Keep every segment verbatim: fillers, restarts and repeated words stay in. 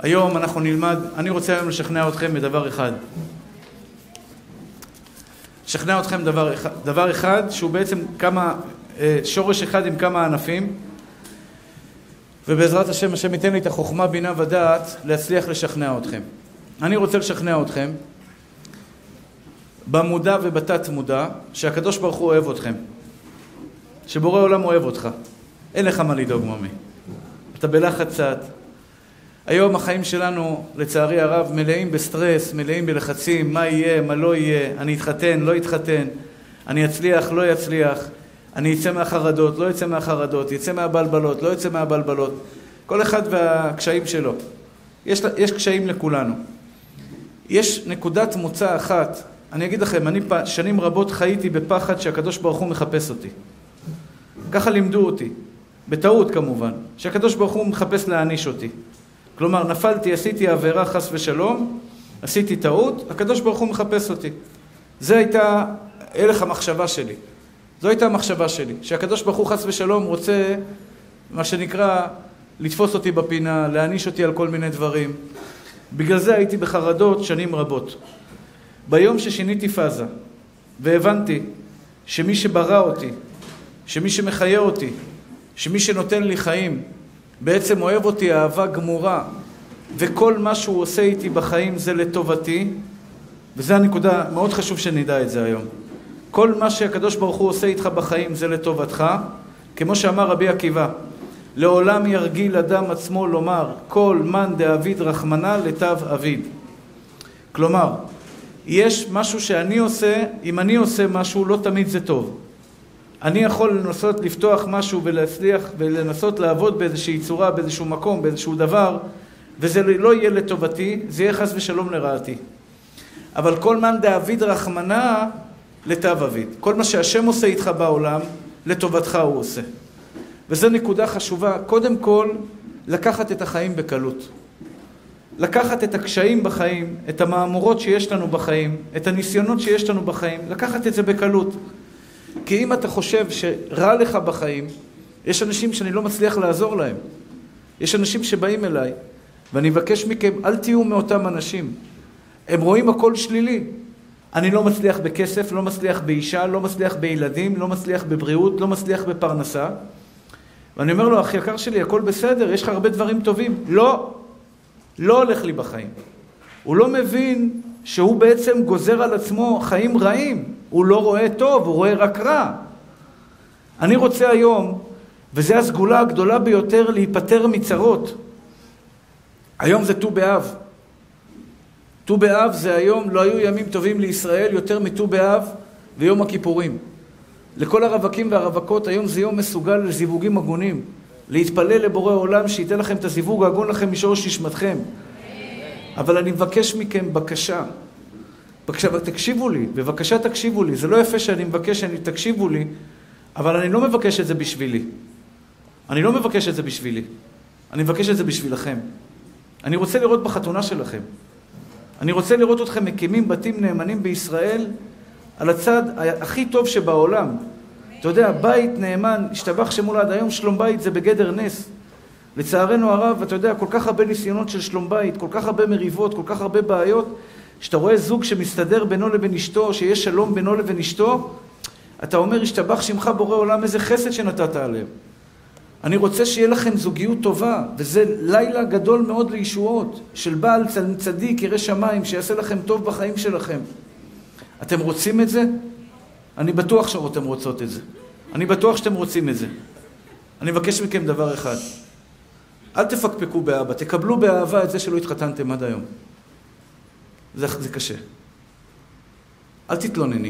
היום אנחנו נלמד, אני רוצה היום לשכנע אתכם בדבר אחד. לשכנע אתכם דבר אחד, דבר אחד שהוא בעצם כמה, שורש אחד עם כמה ענפים, ובעזרת השם, השם ייתן לי את החוכמה, בינה ודעת להצליח לשכנע אתכם. אני רוצה לשכנע אתכם במודע ובתת מודע שהקדוש ברוך הוא אוהב אתכם, שבורא עולם אוהב אותך, אין לך מה לדאוג ממי, אתה בלחץ קצת. היום החיים שלנו לצערי הרב מלאים בסטרס, מלאים בלחצים, מה יהיה, מה לא יהיה, אני אתחתן, לא אתחתן, אני אצליח, לא אצליח, אני יצא מהחרדות, לא יצא מהחרדות, יצא מהבלבלות, לא יצא מהבלבלות, כל אחד והקשיים שלו. יש, יש קשיים לכולנו. יש נקודת מוצא אחת, אני אגיד לכם, אני שנים רבות חייתי בפחד שהקדוש ברוך הוא מחפש אותי. ככה לימדו אותי, בטעות כמובן, שהקדוש ברוך הוא מחפש להעניש אותי. כלומר, נפלתי, עשיתי עבירה חס ושלום, עשיתי טעות, הקדוש ברוך הוא מחפש אותי. זה הייתה הלך המחשבה שלי. זו הייתה המחשבה שלי, שהקדוש ברוך הוא חס ושלום רוצה, מה שנקרא, לתפוס אותי בפינה, להעניש אותי על כל מיני דברים. בגלל זה הייתי בחרדות שנים רבות. ביום ששיניתי פאזה, והבנתי שמי שברא אותי, שמי שמחיה אותי, שמי שנותן לי חיים, בעצם אוהב אותי אהבה גמורה, וכל מה שהוא עושה איתי בחיים זה לטובתי, וזה הנקודה, מאוד חשוב שנדע את זה היום. כל מה שהקדוש ברוך הוא עושה איתך בחיים זה לטובתך, כמו שאמר רבי עקיבא, לעולם ירגיל אדם עצמו לומר, כל מן דאביד רחמנה לטב אביד. כלומר, יש משהו שאני עושה, אם אני עושה משהו לא תמיד זה טוב. אני יכול לנסות לפתוח משהו ולהצליח ולנסות לעבוד באיזושהי צורה, באיזשהו מקום, באיזשהו דבר, וזה לא יהיה לטובתי, זה יהיה חס ושלום לרעתי. אבל כל מן דאביד רחמנה לטב אביד. כל מה שהשם עושה איתך בעולם, לטובתך הוא עושה. וזו נקודה חשובה, קודם כל, לקחת את החיים בקלות. לקחת את הקשיים בחיים, את המאמורות שיש לנו בחיים, את הניסיונות שיש לנו בחיים, לקחת את זה בקלות. כי אם אתה חושב שרע לך בחיים, יש אנשים שאני לא מצליח לעזור להם. יש אנשים שבאים אליי, ואני מבקש מכם, אל תהיו מאותם אנשים. הם רואים הכל שלילי. אני לא מצליח בכסף, לא מצליח באישה, לא מצליח בילדים, לא מצליח בבריאות, לא מצליח בפרנסה. ואני אומר לו, אח יקר שלי, הכל בסדר, יש לך הרבה דברים טובים. לא, לא הולך לי בחיים. הוא לא מבין שהוא בעצם גוזר על עצמו חיים רעים. הוא לא רואה טוב, הוא רואה רק רע. אני רוצה היום, וזו הסגולה הגדולה ביותר, להיפטר מצרות. היום זה ט"ו באב. ט"ו באב זה היום, לא היו ימים טובים לישראל יותר מט"ו באב ויום הכיפורים. לכל הרווקים והרווקות היום זה יום מסוגל לזיווגים הגונים. להתפלל לבורא עולם שייתן לכם את הזיווג הגון לכם משורש נשמתכם. אבל אני מבקש מכם בקשה. בבקשה, תקשיבו לי, בבקשה תקשיבו לי. זה לא יפה שאני מבקש שאני תקשיבו לי, אבל אני לא מבקש את זה בשבילי. אני לא מבקש את זה בשבילי. אני מבקש את זה בשבילכם. אני רוצה לראות בחתונה שלכם. אני רוצה לראות אתכם מקימים בתים נאמנים בישראל על הצד הכי טוב שבעולם. אתה יודע, בית נאמן, השתבח שמו לעד היום, שלום בית זה בגדר נס. לצערנו הרב, אתה יודע, כל כך הרבה ניסיונות של שלום בית, כל כך הרבה מריבות, כל כך הרבה בעיות, שאתה רואה זוג שמסתדר בינו לבין אשתו, שיש שלום בינו לבין אשתו, אתה אומר, השתבח שמך בורא עולם, איזה חסד שנתת עליהם. אני רוצה שיהיה לכם זוגיות טובה, וזה לילה גדול מאוד לישועות, של בעל צדיק, ירא שמיים, שיעשה לכם טוב בחיים שלכם. אתם רוצים את זה? אני בטוח שאתם רוצות את זה. אני בטוח שאתם רוצים את זה. אני מבקש מכם דבר אחד. אל תפקפקו באהבה, תקבלו באהבה את זה שלא התחתנתם עד היום. זה, זה קשה. אל תתלונני.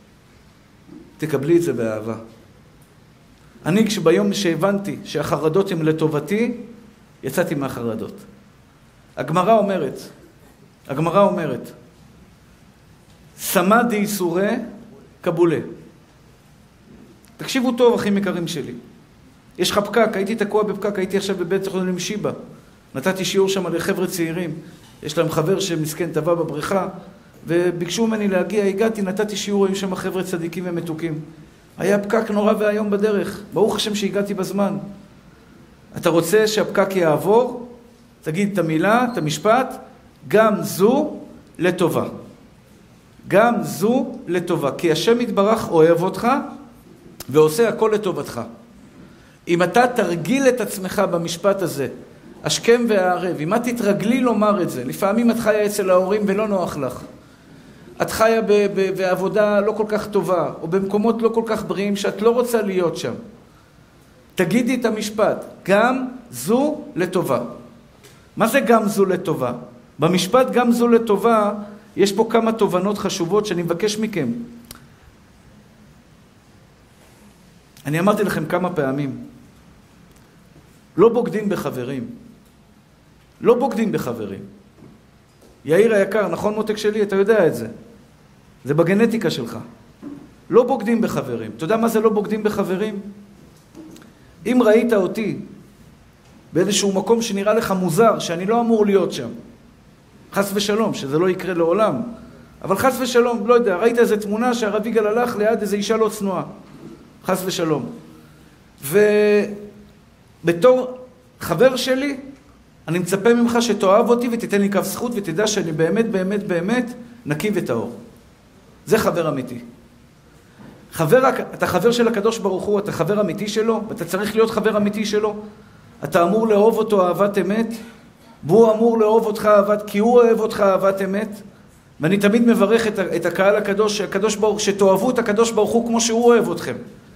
תקבלי את זה באהבה. אני כשביום שהבנתי שהחרדות הן לטובתי, יצאתי מהחרדות. הגמרא אומרת, הגמרא אומרת, סמא דאיסורי קבולה. תקשיבו טוב, אחים יקרים שלי. יש לך פקק, הייתי תקוע בפקק, הייתי עכשיו בבית חולים שיבא. נתתי שיעור שם לחבר'ה צעירים. יש להם חבר שמסכן טבע בבריכה, וביקשו ממני להגיע, הגעתי, נתתי שיעור, היו שם חבר'ה צדיקים ומתוקים. היה פקק נורא והיום בדרך. ברוך השם שהגעתי בזמן. אתה רוצה שהפקק יעבור? תגיד את המילה, את המשפט, גם זו לטובה. גם זו לטובה. כי השם יתברך אוהב אותך ועושה הכל לטובתך. אם אתה תרגיל את עצמך במשפט הזה, השכם והערב, אם את תתרגלי לומר את זה, לפעמים את חיה אצל ההורים ולא נוח לך. את חיה ב- ב- בעבודה לא כל כך טובה, או במקומות לא כל כך בריאים שאת לא רוצה להיות שם. תגידי את המשפט, גם זו לטובה. מה זה גם זו לטובה? במשפט גם זו לטובה, יש פה כמה תובנות חשובות שאני מבקש מכם. אני אמרתי לכם כמה פעמים, לא בוגדים בחברים. לא בוגדים בחברים. יאיר היקר, נכון מותק שלי? אתה יודע את זה. זה בגנטיקה שלך. לא בוגדים בחברים. אתה יודע מה זה לא בוגדים בחברים? אם ראית אותי באיזשהו מקום שנראה לך מוזר, שאני לא אמור להיות שם, חס ושלום, שזה לא יקרה לעולם, אבל חס ושלום, לא יודע, ראית איזו תמונה שהרב יגאל הלך ליד איזו אישה לא צנועה, חס ושלום. ובתור חבר שלי, אני מצפה ממך שתאהב אותי ותיתן לי כף זכות ותדע שאני באמת, באמת, באמת נקי וטהור. זה חבר אמיתי. חבר, אתה חבר של הקדוש ברוך הוא, אתה חבר אמיתי שלו, ואתה צריך להיות חבר אמיתי שלו. אתה אמור לאהוב אותו אהבת אמת, והוא אמור לאהוב אותך אהבת, כי הוא אוהב אותך אהבת אמת. ואני תמיד מברך את, את הקהל הקדוש, הקדוש ברוך, שתאהבו את הקדוש ברוך הוא כמו שהוא אוהב אתכם.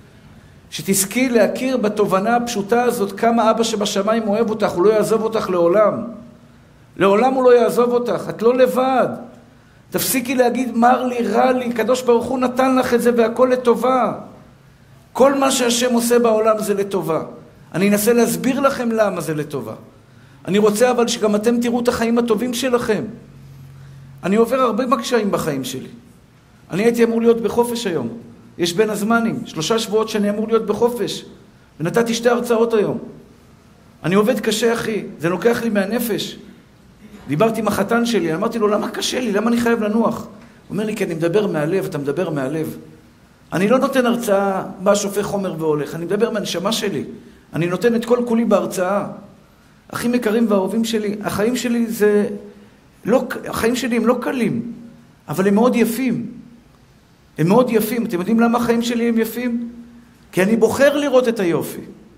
שתזכי להכיר בתובנה הפשוטה הזאת, כמה אבא שבשמיים אוהב אותך, הוא לא יעזוב אותך לעולם. לעולם הוא לא יעזוב אותך, את לא לבד. תפסיקי להגיד, מר לי, רע לי, קדוש ברוך הוא נתן לך את זה והכל לטובה. כל מה שהשם עושה בעולם זה לטובה. אני אנסה להסביר לכם למה זה לטובה. אני רוצה אבל שגם אתם תראו את החיים הטובים שלכם. אני עובר הרבה מקשיים בחיים שלי. אני הייתי אמור להיות בחופש היום. יש בין הזמנים, שלושה שבועות שאני אמור להיות בחופש. ונתתי שתי הרצאות היום. אני עובד קשה, אחי. זה לוקח לי מהנפש. דיברתי עם החתן שלי, אמרתי לו, למה קשה לי? למה אני חייב לנוח? הוא אומר לי, כי אני מדבר מהלב, אתה מדבר מהלב. אני לא נותן הרצאה, בא שופך חומר והולך. אני מדבר מהנשמה שלי. אני נותן את כל כולי בהרצאה. אחים יקרים ואהובים שלי, החיים שלי זה... לא, החיים שלי הם לא קלים, אבל הם מאוד יפים. הם מאוד יפים. אתם יודעים למה החיים שלי הם יפים? כי אני בוחר לראות את היופי.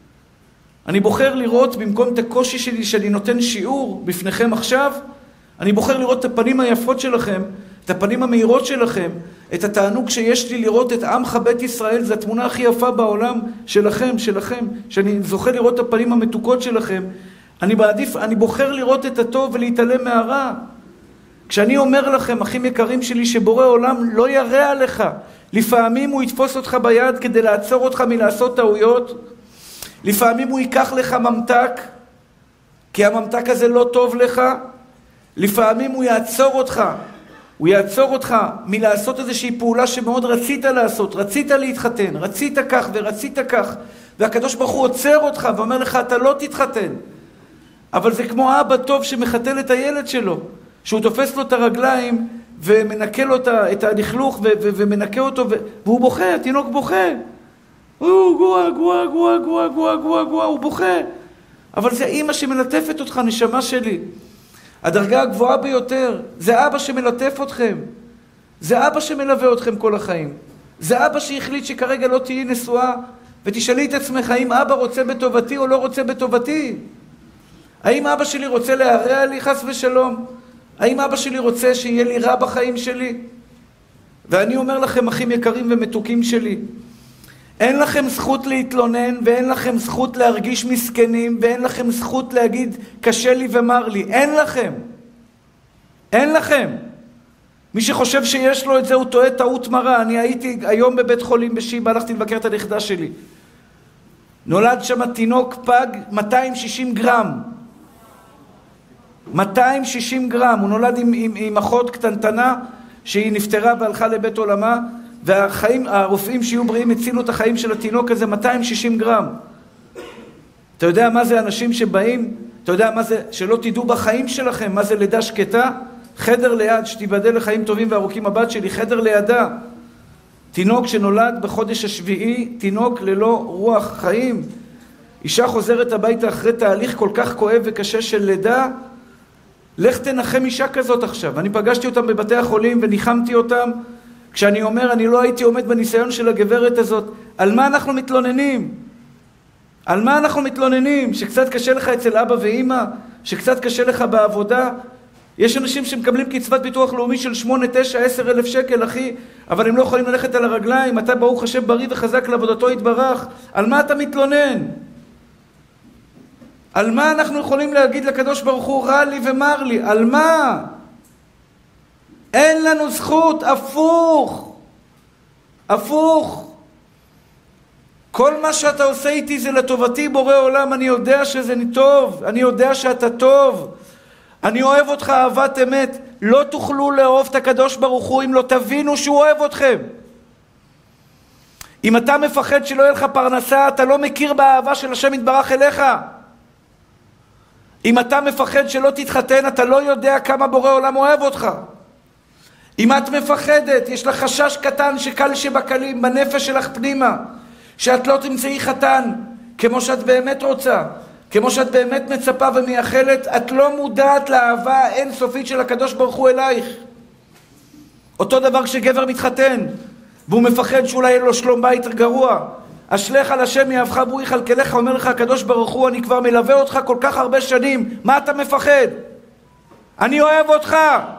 אני בוחר לראות, במקום את הקושי שלי שאני נותן שיעור בפניכם עכשיו, אני בוחר לראות את הפנים היפות שלכם, את הפנים המהירות שלכם, את התענוג שיש לי לראות את עמך בית ישראל, זו התמונה הכי יפה בעולם שלכם, שלכם, שאני זוכה לראות את הפנים המתוקות שלכם. אני בעדיף, אני בוחר לראות את הטוב ולהתעלם מהרע. כשאני אומר לכם, אחים יקרים שלי, שבורא עולם לא ירע לך, לפעמים הוא יתפוס אותך ביד כדי לעצור אותך מלעשות טעויות, לפעמים הוא ייקח לך ממתק, כי הממתק הזה לא טוב לך, לפעמים הוא יעצור אותך, הוא יעצור אותך מלעשות איזושהי פעולה שמאוד רצית לעשות, רצית להתחתן, רצית כך ורצית כך, והקדוש ברוך הוא עוצר אותך ואומר לך, אתה לא תתחתן. אבל זה כמו אבא טוב שמחתל את הילד שלו, שהוא תופס לו את הרגליים ומנקה לו את הלכלוך ומנקה אותו, והוא בוכה, התינוק בוכה. הוא גוע, גוע, גוע, גוע, גוע, גוע, גוע, הוא בוכה. אבל זה אמא שמלטפת אותך, נשמה שלי. הדרגה הגבוהה ביותר, זה אבא שמלטף אתכם. זה אבא שמלווה אתכם כל החיים. זה אבא שהחליט שכרגע לא תהיי נשואה, ותשאלי את עצמך, האם אבא רוצה בטובתי או לא רוצה בטובתי? האם אבא שלי רוצה להרע לי חס ושלום? האם אבא שלי רוצה שיהיה לי רע בחיים שלי? ואני אומר לכם, אחים יקרים ומתוקים שלי, אין לכם זכות להתלונן, ואין לכם זכות להרגיש מסכנים, ואין לכם זכות להגיד קשה לי ומר לי. אין לכם. אין לכם. מי שחושב שיש לו את זה הוא טועה טעות מרה. אני הייתי היום בבית חולים בשיבא, הלכתי לבקר את הנכדה שלי. נולד שם תינוק פג מאתיים ושישים גרם. מאתיים ושישים גרם. הוא נולד עם, עם, עם אחות קטנטנה שהיא נפטרה והלכה לבית עולמה, והחיים, הרופאים שיהיו בריאים הצילו את החיים של התינוק הזה, מאתיים ושישים גרם. אתה יודע מה זה אנשים שבאים? אתה יודע מה זה, שלא תדעו בחיים שלכם, מה זה לידה שקטה? חדר ליד, שתיבדל לחיים טובים וארוכים, הבת שלי, חדר לידה. תינוק שנולד בחודש השביעי, תינוק ללא רוח חיים. אישה חוזרת הביתה אחרי תהליך כל כך כואב וקשה של לידה, לך תנחם אישה כזאת עכשיו. אני פגשתי אותם בבתי החולים וניחמתי אותם, כשאני אומר, אני לא הייתי עומד בניסיון של הגברת הזאת. על מה אנחנו מתלוננים? על מה אנחנו מתלוננים? שקצת קשה לך אצל אבא ואמא? שקצת קשה לך בעבודה? יש אנשים שמקבלים קצבת ביטוח לאומי של שמונה, תשע, עשר אלף שקל, אחי, אבל הם לא יכולים ללכת על הרגליים. אתה ברוך השם בריא וחזק לעבודתו יתברך. על מה אתה מתלונן? על מה אנחנו יכולים להגיד לקדוש ברוך הוא רע לי ומר לי? על מה? אין לנו זכות, הפוך. הפוך. כל מה שאתה עושה איתי זה לטובתי בורא עולם, אני יודע שזה טוב, אני יודע שאתה טוב. אני אוהב אותך אהבת אמת. לא תוכלו לאהוב את הקדוש ברוך הוא אם לא תבינו שהוא אוהב אתכם. אם אתה מפחד שלא יהיה לך פרנסה, אתה לא מכיר באהבה של השם יתברך אליך. אם אתה מפחד שלא תתחתן, אתה לא יודע כמה בורא עולם אוהב אותך. אם את מפחדת, יש לך חשש קטן שקל שבקלים בנפש שלך פנימה, שאת לא תמצאי חתן כמו שאת באמת רוצה, כמו שאת באמת מצפה ומייחלת, את לא מודעת לאהבה האינסופית של הקדוש ברוך הוא אלייך. אותו דבר כשגבר מתחתן, והוא מפחד שאולי יהיה לו שלום בית גרוע. אשליך על השם יאהבך והוא יכלכלך, אומר לך הקדוש ברוך הוא, אני כבר מלווה אותך כל כך הרבה שנים, מה אתה מפחד? אני אוהב אותך.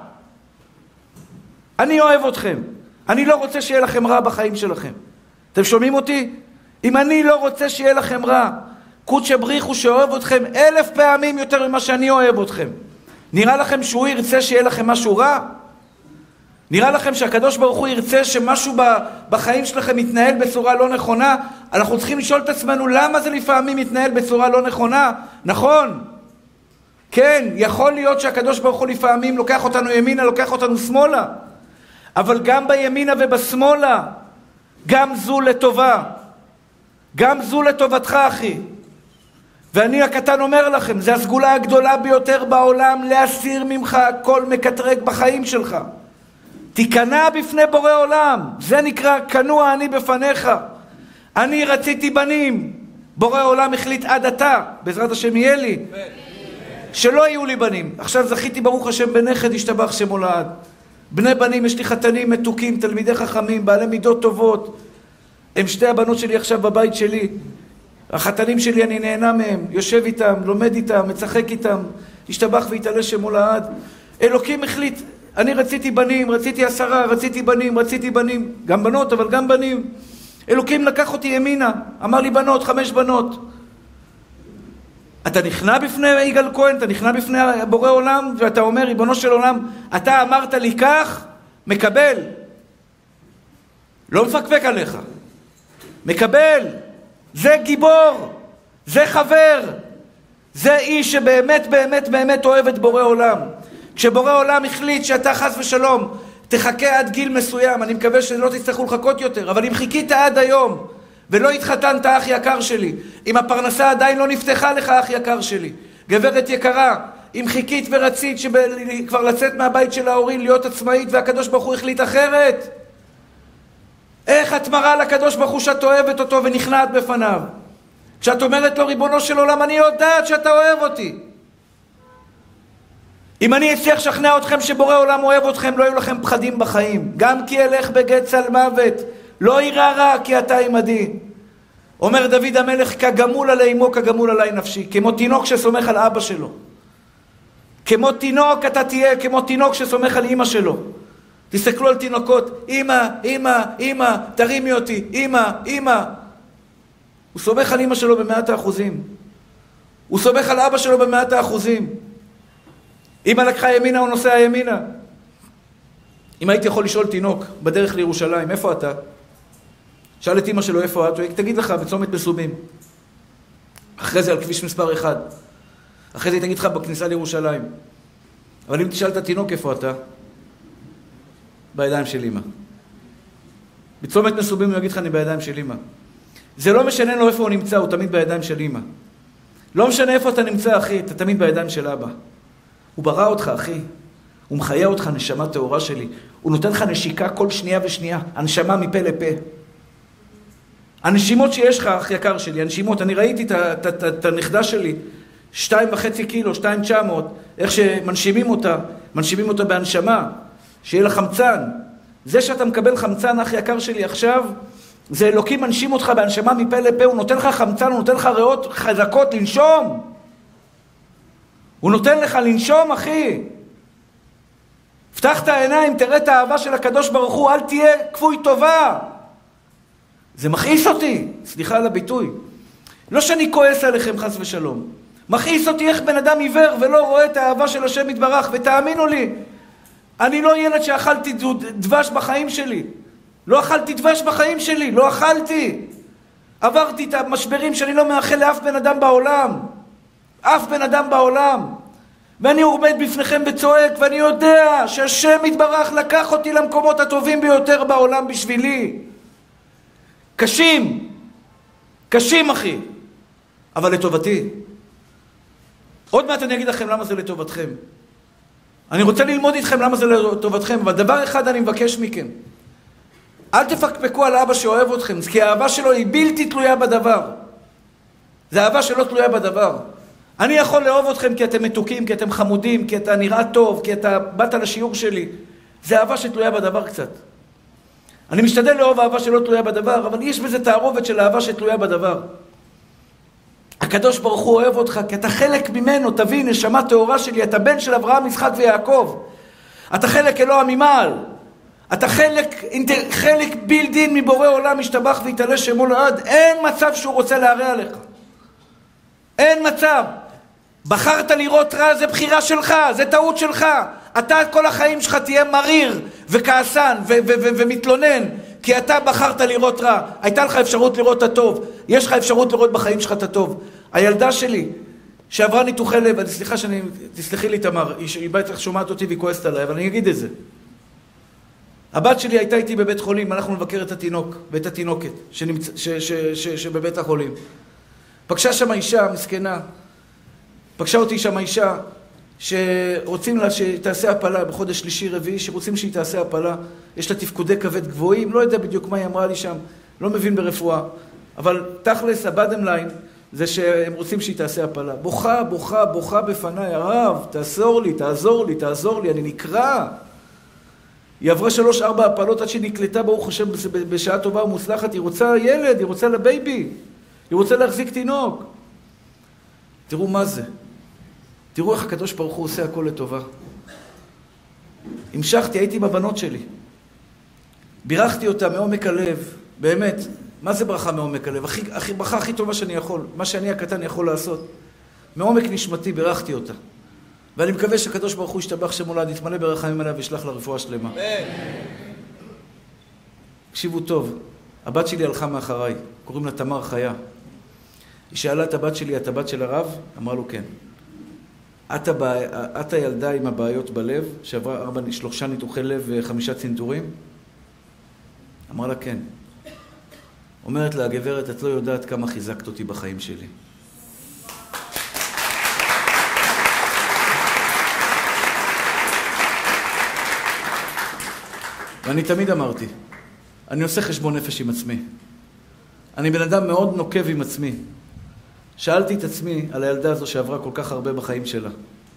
אני אוהב אתכם. אני לא רוצה שיהיה לכם רע בחיים שלכם. אתם שומעים אותי? אם אני לא רוצה שיהיה לכם רע, קודש בריחו שאוהב אתכם אלף פעמים יותר ממה שאני אוהב אתכם. נראה לכם שהוא ירצה שיהיה לכם משהו רע? נראה לכם שהקדוש ברוך הוא ירצה שמשהו בחיים שלכם מתנהל בצורה לא נכונה? אנחנו צריכים לשאול את עצמנו למה זה לפעמים מתנהל בצורה לא נכונה. נכון, כן, יכול להיות שהקדוש ברוך הוא לפעמים לוקח אותנו ימינה, לוקח אותנו שמאלה, אבל גם בימינה ובשמאלה, גם זו לטובה, גם זו לטובתך אחי. ואני הקטן אומר לכם, זה הסגולה הגדולה ביותר בעולם, להסיר ממך כל מקטרק בחיים שלך. תיכנע בפני בורא עולם, זה נקרא כנוע אני בפניך. אני רציתי בנים, בורא עולם החליט עד עתה, בעזרת השם יהיה לי, שלא יהיו לי בנים. עכשיו זכיתי ברוך השם בנכד, השתבח שמו לעד. בני בנים, יש לי חתנים מתוקים, תלמידי חכמים, בעלי מידות טובות. הם שתי הבנות שלי עכשיו בבית שלי. החתנים שלי, אני נהנה מהם, יושב איתם, לומד איתם, מצחק איתם, השתבח והתעלה שמו לעד. אלוקים החליט, אני רציתי בנים, רציתי עשרה, רציתי בנים, רציתי בנים, גם בנות, אבל גם בנים. אלוקים לקח אותי ימינה, אמר לי בנות, חמש בנות. אתה נכנע בפני יגאל כהן, אתה נכנע בפני בורא עולם, ואתה אומר, ריבונו של עולם, אתה אמרת לי כך, מקבל. לא מפקפק עליך. מקבל. זה גיבור. זה חבר. זה איש שבאמת, באמת, באמת אוהב את בורא עולם. כשבורא עולם החליט שאתה חס ושלום, תחכה עד גיל מסוים, אני מקווה שלא תצטרכו לחכות יותר, אבל אם חיכית עד היום, ולא התחתנת אח יקר שלי, אם הפרנסה עדיין לא נפתחה לך אח יקר שלי, גברת יקרה, אם חיכית ורצית כבר לצאת מהבית של ההורים, להיות עצמאית, והקדוש ברוך הוא החליט אחרת, איך את מראה לקדוש ברוך הוא שאת אוהבת אותו ונכנעת בפניו? כשאת אומרת לו, ריבונו של עולם, אני יודעת שאתה אוהב אותי. אם אני אצליח לשכנע אתכם שבורא עולם אוהב אתכם, לא יהיו לכם פחדים בחיים. גם כי אלך בגט צל מוות, לא ירא רע כי אתה עמדי. אומר דוד המלך, כגמול עלי אמו, כגמול עלי נפשי. כמו תינוק שסומך על אבא שלו. כמו תינוק אתה תהיה, כמו תינוק שסומך על אמא שלו. תסתכלו על תינוקות, אמא, אמא, אמא, תרימי אותי, אמא, אמא. הוא סומך על אמא שלו במאת האחוזים. הוא סומך על אבא שלו במאת האחוזים. אמא לקחה ימינה, הוא נוסע ימינה. אם הייתי יכול לשאול תינוק בדרך לירושלים, איפה אתה? שאל את אמא שלו איפה את, הוא תגיד לך בצומת מסובים. אחרי זה על כביש מספר אחד. אחרי זה היא תגיד לך בכניסה לירושלים. אבל אם תשאל את התינוק איפה אתה, בידיים של אמא. בצומת מסובים הוא יגיד לך אני בידיים של אמא. זה לא משנה לו איפה הוא נמצא, הוא תמיד בידיים של אמא. לא משנה איפה אתה נמצא אחי, אתה תמיד בידיים של אבא. הוא ברא אותך אחי, הוא מחיה אותך נשמה טהורה שלי, הוא נותן לך נשיקה כל שנייה ושנייה, הנשמה מפה לפה. הנשימות שיש לך, אח יקר שלי, הנשימות, אני ראיתי את הנכדה שלי, שתיים וחצי קילו, שתיים תשע מאות, איך שמנשימים אותה, מנשימים אותה בהנשמה, שיהיה לה חמצן. זה שאתה מקבל חמצן, אח יקר שלי, עכשיו, זה אלוקים מנשים אותך בהנשמה מפה לפה, הוא נותן לך חמצן, הוא נותן לך ריאות חזקות לנשום. הוא נותן לך לנשום, אחי. פתח את העיניים, תראה את האהבה של הקדוש ברוך הוא, אל תהיה כפוי טובה. זה מכעיס אותי, סליחה על הביטוי. לא שאני כועס עליכם חס ושלום. מכעיס אותי איך בן אדם עיוור ולא רואה את האהבה של השם יתברך, ותאמינו לי, אני לא ילד שאכלתי דבש בחיים שלי. לא אכלתי דבש בחיים שלי, לא אכלתי. עברתי את המשברים שאני לא מאחל לאף בן אדם בעולם. אף בן אדם בעולם. ואני עומד בפניכם וצועק, ואני יודע שהשם יתברך לקח אותי למקומות הטובים ביותר בעולם בשבילי. קשים. קשים, אחי. אבל לטובתי. עוד מעט אני אגיד לכם למה זה לטובתכם. אני רוצה ללמוד איתכם למה זה לטובתכם, אבל דבר אחד אני מבקש מכם. אל תפקפקו על אבא שאוהב אתכם, כי האהבה שלו היא בלתי תלויה בדבר. זה אהבה שלא תלויה בדבר. אני יכול לאהוב אתכם כי אתם מתוקים, כי אתם חמודים, כי אתה נראה טוב, כי אתה באת לשיעור שלי. זה אהבה שתלויה בדבר קצת. אני משתדל לאהוב אהבה שלא תלויה בדבר, אבל יש בזה תערובת של אהבה שתלויה בדבר. הקדוש ברוך הוא אוהב אותך, כי אתה חלק ממנו, תבין, נשמה טהורה שלי, אתה בן של אברהם, יצחק ויעקב. אתה חלק אלוה ממעל. אתה חלק, חלק בלדין מבורא עולם, משתבח והתעלה שמו לעד. אין מצב שהוא רוצה להרע לך. אין מצב. בחרת לראות רע, זה בחירה שלך, זה טעות שלך. אתה כל החיים שלך תהיה מריר וכעסן ו- ו- ו- ומתלונן, כי אתה בחרת לראות רע. הייתה לך אפשרות לראות את הטוב. יש לך אפשרות לראות בחיים שלך את הטוב. הילדה שלי, שעברה ניתוחי לב, אני סליחה שאני, תסלחי לי תמר, היא, היא בטח שומעת אותי והיא כועסת עליי, אבל אני אגיד את זה. הבת שלי הייתה איתי בבית חולים, אנחנו נבקר את התינוק ואת התינוקת שנמצ... ש... ש... ש... שבבית החולים. פגשה שם אישה מסכנה, פגשה אותי שם אישה שרוצים לה שתעשה הפלה בחודש שלישי רביעי, שרוצים שהיא תעשה הפלה, יש לה תפקודי כבד גבוהים, לא יודע בדיוק מה היא אמרה לי שם, לא מבין ברפואה, אבל תכלס, הבאדם ליין, זה שהם רוצים שהיא תעשה הפלה. בוכה, בוכה, בוכה בפניי, הרב, תעזור לי, תעזור לי, תעזור לי, אני נקרא. היא עברה שלוש, ארבע הפלות עד שהיא נקלטה, ברוך השם, בשעה טובה ומוצלחת. היא רוצה ילד, היא רוצה לבייבי, היא רוצה להחזיק תינוק. תראו מה זה. תראו איך הקדוש ברוך הוא עושה הכל לטובה. המשכתי, הייתי בבנות שלי. בירכתי אותה מעומק הלב, באמת. מה זה ברכה מעומק הלב? הכי, הכי, ברכה הכי טובה שאני יכול, מה שאני הקטן יכול לעשות. מעומק נשמתי בירכתי אותה. ואני מקווה שהקדוש ברוך הוא ישתבח שמולד, יתמלא ברחמים עליה וישלח לה רפואה שלמה. תקשיבו טוב, הבת שלי הלכה מאחריי, קוראים לה תמר חיה. היא שאלה את הבת שלי, את הבת של הרב? אמרה לו כן. את, הבע... את הילדה עם הבעיות בלב, שעברה ארבע, שלושה ניתוחי לב וחמישה צנתורים? אמרה לה כן. אומרת לה, הגברת, את לא יודעת כמה חיזקת אותי בחיים שלי. ואני תמיד אמרתי, אני עושה חשבון נפש עם עצמי. אני בן אדם מאוד נוקב עם עצמי. שאלתי את עצמי על הילדה הזו שעברה כל כך הרבה בחיים שלה.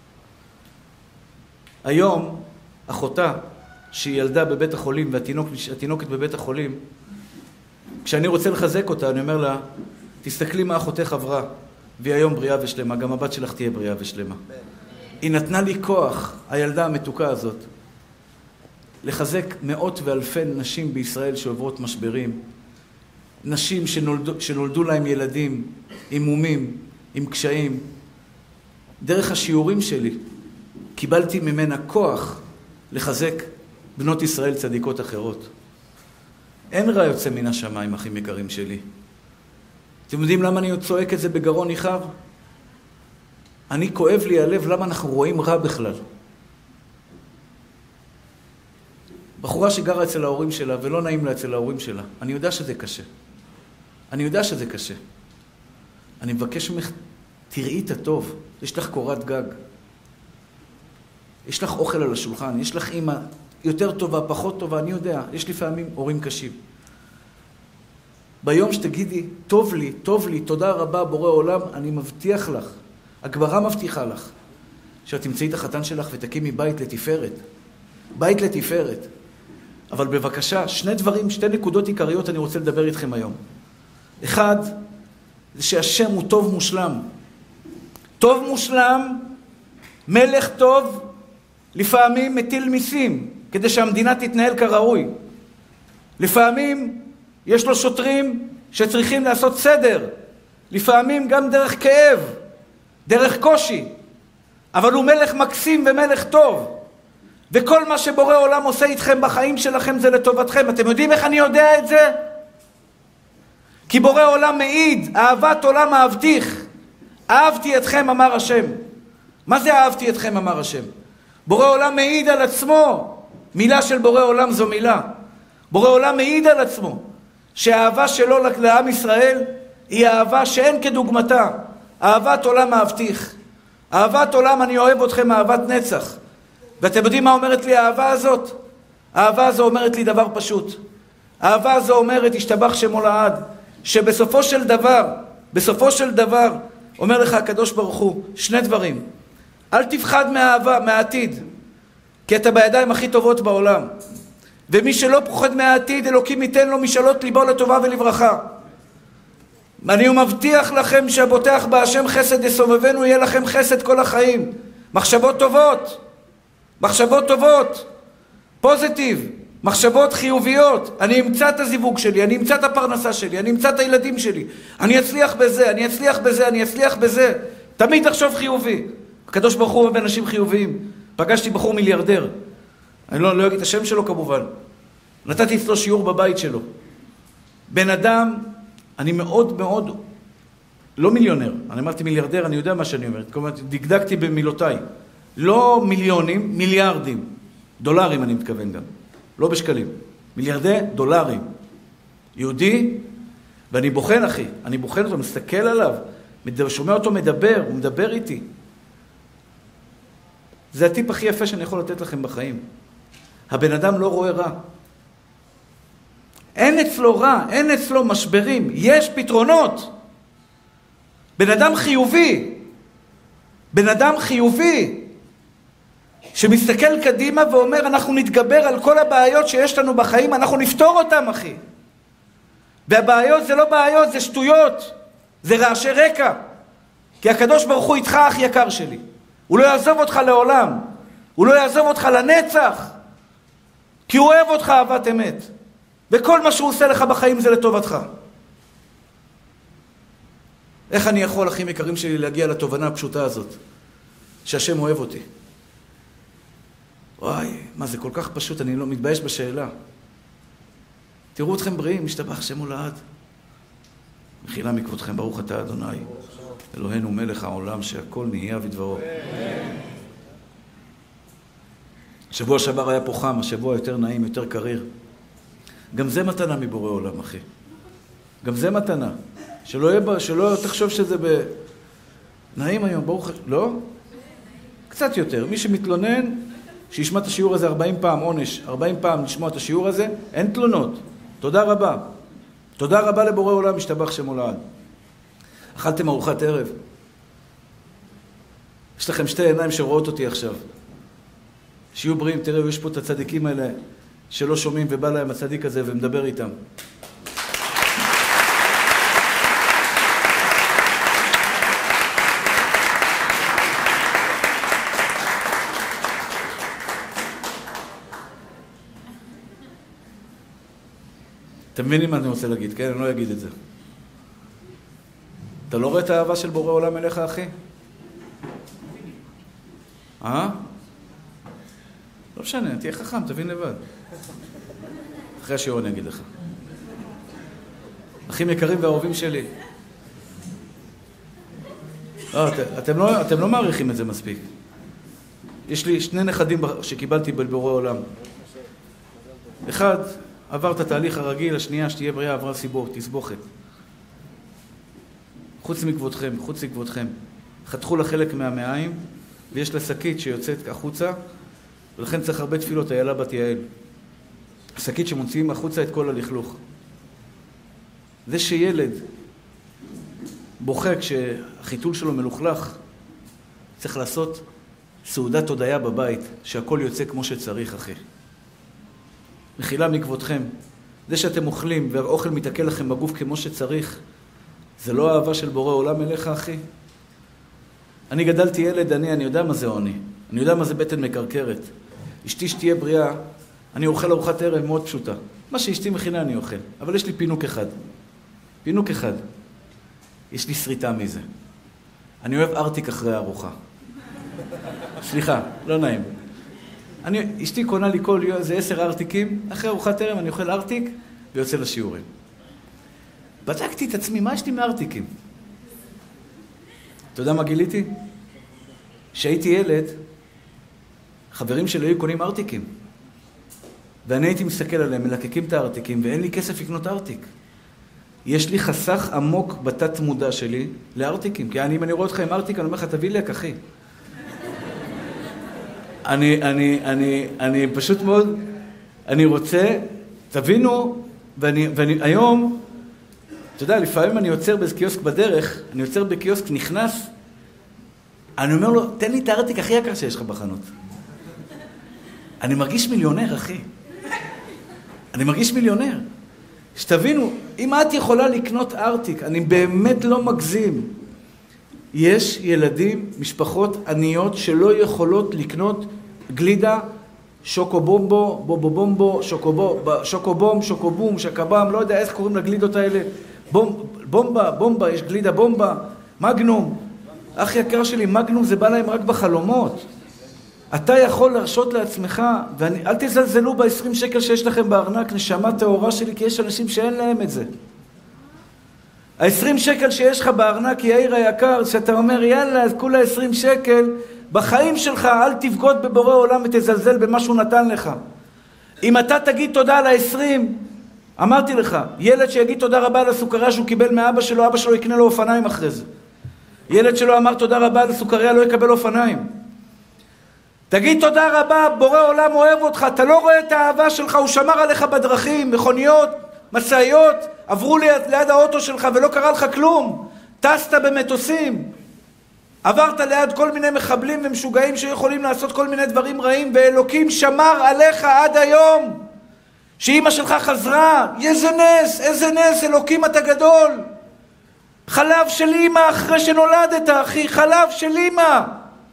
היום, אחותה, שהיא ילדה בבית החולים, והתינוקת בבית החולים, כשאני רוצה לחזק אותה, אני אומר לה, תסתכלי מה אחותך עברה, והיא היום בריאה ושלמה, גם הבת שלך תהיה בריאה ושלמה. היא נתנה לי כוח, הילדה המתוקה הזאת, לחזק מאות ואלפי נשים בישראל שעוברות משברים, נשים שנולדו, שנולדו להם ילדים עם מומים, עם קשיים. דרך השיעורים שלי קיבלתי ממנה כוח לחזק בנות ישראל צדיקות אחרות. אין רע יוצא מן השמיים, אחים יקרים שלי. אתם יודעים למה אני צועק את זה בגרון ניחר? אני כואב לי הלב למה אנחנו רואים רע בכלל. בחורה שגרה אצל ההורים שלה ולא נעים לה אצל ההורים שלה. אני יודע שזה קשה. אני יודע שזה קשה. אני מבקש ממך, תראי את הטוב. יש לך קורת גג. יש לך אוכל על השולחן. יש לך אמא יותר טובה, פחות טובה, אני יודע. יש לפעמים הורים קשים. ביום שתגידי, טוב לי, טוב לי, תודה רבה, בורא עולם, אני מבטיח לך, הגברה מבטיחה לך, שאת תמצאי את החתן שלך ותקימי בית לתפארת. בית לתפארת. אבל בבקשה, שני דברים, שתי נקודות עיקריות אני רוצה לדבר איתכם היום. אחד, זה שהשם הוא טוב מושלם. טוב מושלם, מלך טוב, לפעמים מטיל מיסים, כדי שהמדינה תתנהל כראוי. לפעמים יש לו שוטרים שצריכים לעשות סדר. לפעמים גם דרך כאב, דרך קושי. אבל הוא מלך מקסים ומלך טוב. וכל מה שבורא עולם עושה איתכם בחיים שלכם זה לטובתכם. אתם יודעים איך אני יודע את זה? כי בורא עולם מעיד, אהבת עולם אהבתיך. אהבתי אתכם, אמר השם. מה זה אהבתי אתכם, אמר השם? בורא עולם מעיד על עצמו. מילה של בורא עולם זו מילה. בורא עולם מעיד על עצמו. שהאהבה שלו לעם ישראל היא אהבה שאין כדוגמתה. אהבת עולם אהבתיך. אהבת עולם אני אוהב אתכם, אהבת נצח. ואתם יודעים מה אומרת לי האהבה הזאת? האהבה הזו אומרת לי דבר פשוט. האהבה הזו אומרת, השתבח שמו לעד, שבסופו של דבר, בסופו של דבר, אומר לך הקדוש ברוך הוא, שני דברים. אל תפחד מהאהבה, מהעתיד, כי אתה בידיים הכי טובות בעולם. ומי שלא פוחד מהעתיד, אלוקים ייתן לו משאלות ליבו לטובה ולברכה. אני מבטיח לכם שהבוטח בהשם חסד יסובבנו, יהיה לכם חסד כל החיים. מחשבות טובות, מחשבות טובות, פוזיטיב, מחשבות חיוביות. אני אמצא את הזיווג שלי, אני אמצא את הפרנסה שלי, אני אמצא את הילדים שלי. אני אצליח בזה, אני אצליח בזה, אני אצליח בזה. תמיד תחשוב חיובי. הקדוש ברוך הוא הרבה אנשים חיוביים. פגשתי בחור מיליארדר. אני לא, לא אגיד את השם שלו כמובן. נתתי אצלו שיעור בבית שלו. בן אדם, אני מאוד מאוד, לא מיליונר. אני אמרתי מיליארדר, אני יודע מה שאני אומר. כלומר, דקדקתי במילותיי. לא מיליונים, מיליארדים. דולרים אני מתכוון גם. לא בשקלים. מיליארדי דולרים. יהודי, ואני בוחן אחי. אני בוחן אותו, מסתכל עליו. שומע אותו מדבר, הוא מדבר איתי. זה הטיפ הכי יפה שאני יכול לתת לכם בחיים. הבן אדם לא רואה רע. אין אצלו רע, אין אצלו משברים. יש פתרונות. בן אדם חיובי. בן אדם חיובי. שמסתכל קדימה ואומר, אנחנו נתגבר על כל הבעיות שיש לנו בחיים, אנחנו נפתור אותם, אחי. והבעיות זה לא בעיות, זה שטויות. זה רעשי רקע. כי הקדוש ברוך הוא איתך, אח יקר שלי. הוא לא יעזוב אותך לעולם. הוא לא יעזוב אותך לנצח. כי הוא אוהב אותך אהבת אמת. וכל מה שהוא עושה לך בחיים זה לטובתך. איך אני יכול, אחים יקרים שלי, להגיע לתובנה הפשוטה הזאת? שהשם אוהב אותי. וואי, מה זה כל כך פשוט, אני לא מתבייש בשאלה. תראו אתכם בריאים, משתבח שמו לעד. מחילה מכבודכם, ברוך אתה אדוני. אלוהינו מלך העולם שהכל נהיה ודברו. השבוע שעבר היה פה חם, השבוע יותר נעים, יותר קריר. גם זה מתנה מבורא עולם, אחי. גם זה מתנה. שלא יהיה, שלא תחשוב שזה ב... נעים היום, ברוך... לא? קצת יותר. מי שמתלונן, שישמע את השיעור הזה ארבעים פעם עונש, ארבעים פעם לשמוע את השיעור הזה, אין תלונות. תודה רבה. תודה רבה לבורא עולם, משתבח שמו לעד. אכלתם ארוחת ערב. יש לכם שתי עיניים שרואות אותי עכשיו. שיהיו בריאים, תראו, יש פה את הצדיקים האלה שלא שומעים ובא להם הצדיק הזה ומדבר איתם. אתם מבינים מה אני רוצה להגיד, כן? אני לא אגיד את זה. אתה לא רואה את האהבה של בורא עולם אליך, אחי? אה? לא משנה, תהיה חכם, תבין לבד. אחרי השיעור אני אגיד לך. אחים יקרים ואהובים שלי. לא, את, אתם לא, אתם לא מעריכים את זה מספיק. יש לי שני נכדים שקיבלתי בבורא עולם. אחד, עבר את התהליך הרגיל, השנייה, שתהיה בריאה, עברה סיבור, תסבוכת. חוץ מכבודכם, חוץ מכבודכם. חתכו לה חלק מהמעיים, ויש לה שקית שיוצאת החוצה, ולכן צריך הרבה תפילות, איילה בת יעל. שקית שמוציאים החוצה את כל הלכלוך. זה שילד בוכה כשהחיתול שלו מלוכלך, צריך לעשות סעודת תודעה בבית, שהכל יוצא כמו שצריך, אחי. מחילה מכבודכם, זה שאתם אוכלים והאוכל מתעכל לכם בגוף כמו שצריך, זה לא אהבה של בורא עולם אליך, אחי? אני גדלתי ילד, אני, אני יודע מה זה עוני. אני יודע מה זה בטן מקרקרת. אשתי שתהיה בריאה, אני אוכל ארוחת ערב מאוד פשוטה. מה שאשתי מכינה אני אוכל. אבל יש לי פינוק אחד. פינוק אחד. יש לי שריטה מזה. אני אוהב ארטיק אחרי הארוחה. סליחה, לא נעים. אני, אשתי קונה לי כל יום, זה עשר ארטיקים, אחרי ארוחת ערב אני אוכל ארטיק ויוצא לשיעורים. בדקתי את עצמי, מה יש לי מארטיקים? אתה יודע מה גיליתי? כשהייתי ילד, חברים שלי היו קונים ארטיקים. ואני הייתי מסתכל עליהם, מלקקים את הארטיקים, ואין לי כסף לקנות ארטיק. יש לי חסך עמוק בתת מודע שלי לארטיקים. כי אני, אם אני רואה אותך עם ארטיק, אני אומר לך, תביא לי, אחי. אני, אני, אני, אני פשוט מאוד, אני רוצה, תבינו, ואני, ואני, היום, אתה יודע, לפעמים אני יוצר באיזה קיוסק בדרך, אני יוצר בקיוסק, נכנס, אני אומר לו, תן לי את הארטיק הכי יקר שיש לך בחנות. אני מרגיש מיליונר, אחי. אני מרגיש מיליונר. שתבינו, אם את יכולה לקנות ארטיק, אני באמת לא מגזים. יש ילדים, משפחות עניות שלא יכולות לקנות גלידה, שוקובומבו, בובובומבו, שוקובום, שוקובום, שקבם, לא יודע איך קוראים לגלידות האלה. בומבה, בומבה, יש גלידה בומבה, מגנום. אח יקר שלי, מגנום זה בא להם רק בחלומות. אתה יכול להרשות לעצמך, ואל תזלזלו ב-עשרים שקל שיש לכם בארנק, נשמה טהורה שלי, כי יש אנשים שאין להם את זה. ה-עשרים שקל שיש לך בארנק, יאיר היקר, שאתה אומר, יאללה, אז כולה עשרים שקל, בחיים שלך אל תבגוד בבורא עולם ותזלזל במה שהוא נתן לך. אם אתה תגיד תודה על ה-עשרים, אמרתי לך, ילד שיגיד תודה רבה על הסוכריה שהוא קיבל מאבא שלו, אבא שלו יקנה לו אופניים אחרי זה. ילד שלו אמר תודה רבה על הסוכריה, לא יקבל אופניים. תגיד תודה רבה, בורא עולם אוהב אותך, אתה לא רואה את האהבה שלך, הוא שמר עליך בדרכים, מכוניות, מסעיות, עברו ליד, ליד האוטו שלך ולא קרה לך כלום. טסת במטוסים, עברת ליד כל מיני מחבלים ומשוגעים שיכולים לעשות כל מיני דברים רעים, ואלוקים שמר עליך עד היום. שאמא שלך חזרה, איזה נס, איזה נס, אלוקים אתה גדול. חלב של אמא אחרי שנולדת, אחי, חלב של אמא.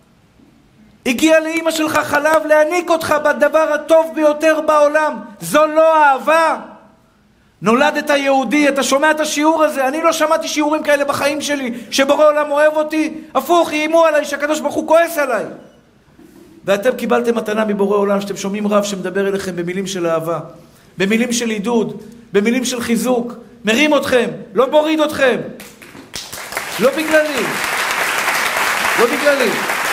הגיע לאמא שלך חלב להעניק אותך בדבר הטוב ביותר בעולם. זו לא אהבה. נולדת יהודי, אתה שומע את השיעור הזה. אני לא שמעתי שיעורים כאלה בחיים שלי, שבורא עולם אוהב אותי. הפוך, איימו עליי, שהקדוש ברוך הוא כועס עליי. ואתם קיבלתם מתנה מבורא עולם, שאתם שומעים רב שמדבר אליכם במילים של אהבה, במילים של עידוד, במילים של חיזוק. מרים אתכם, לא מוריד אתכם. לא בגללי. לא בגללי.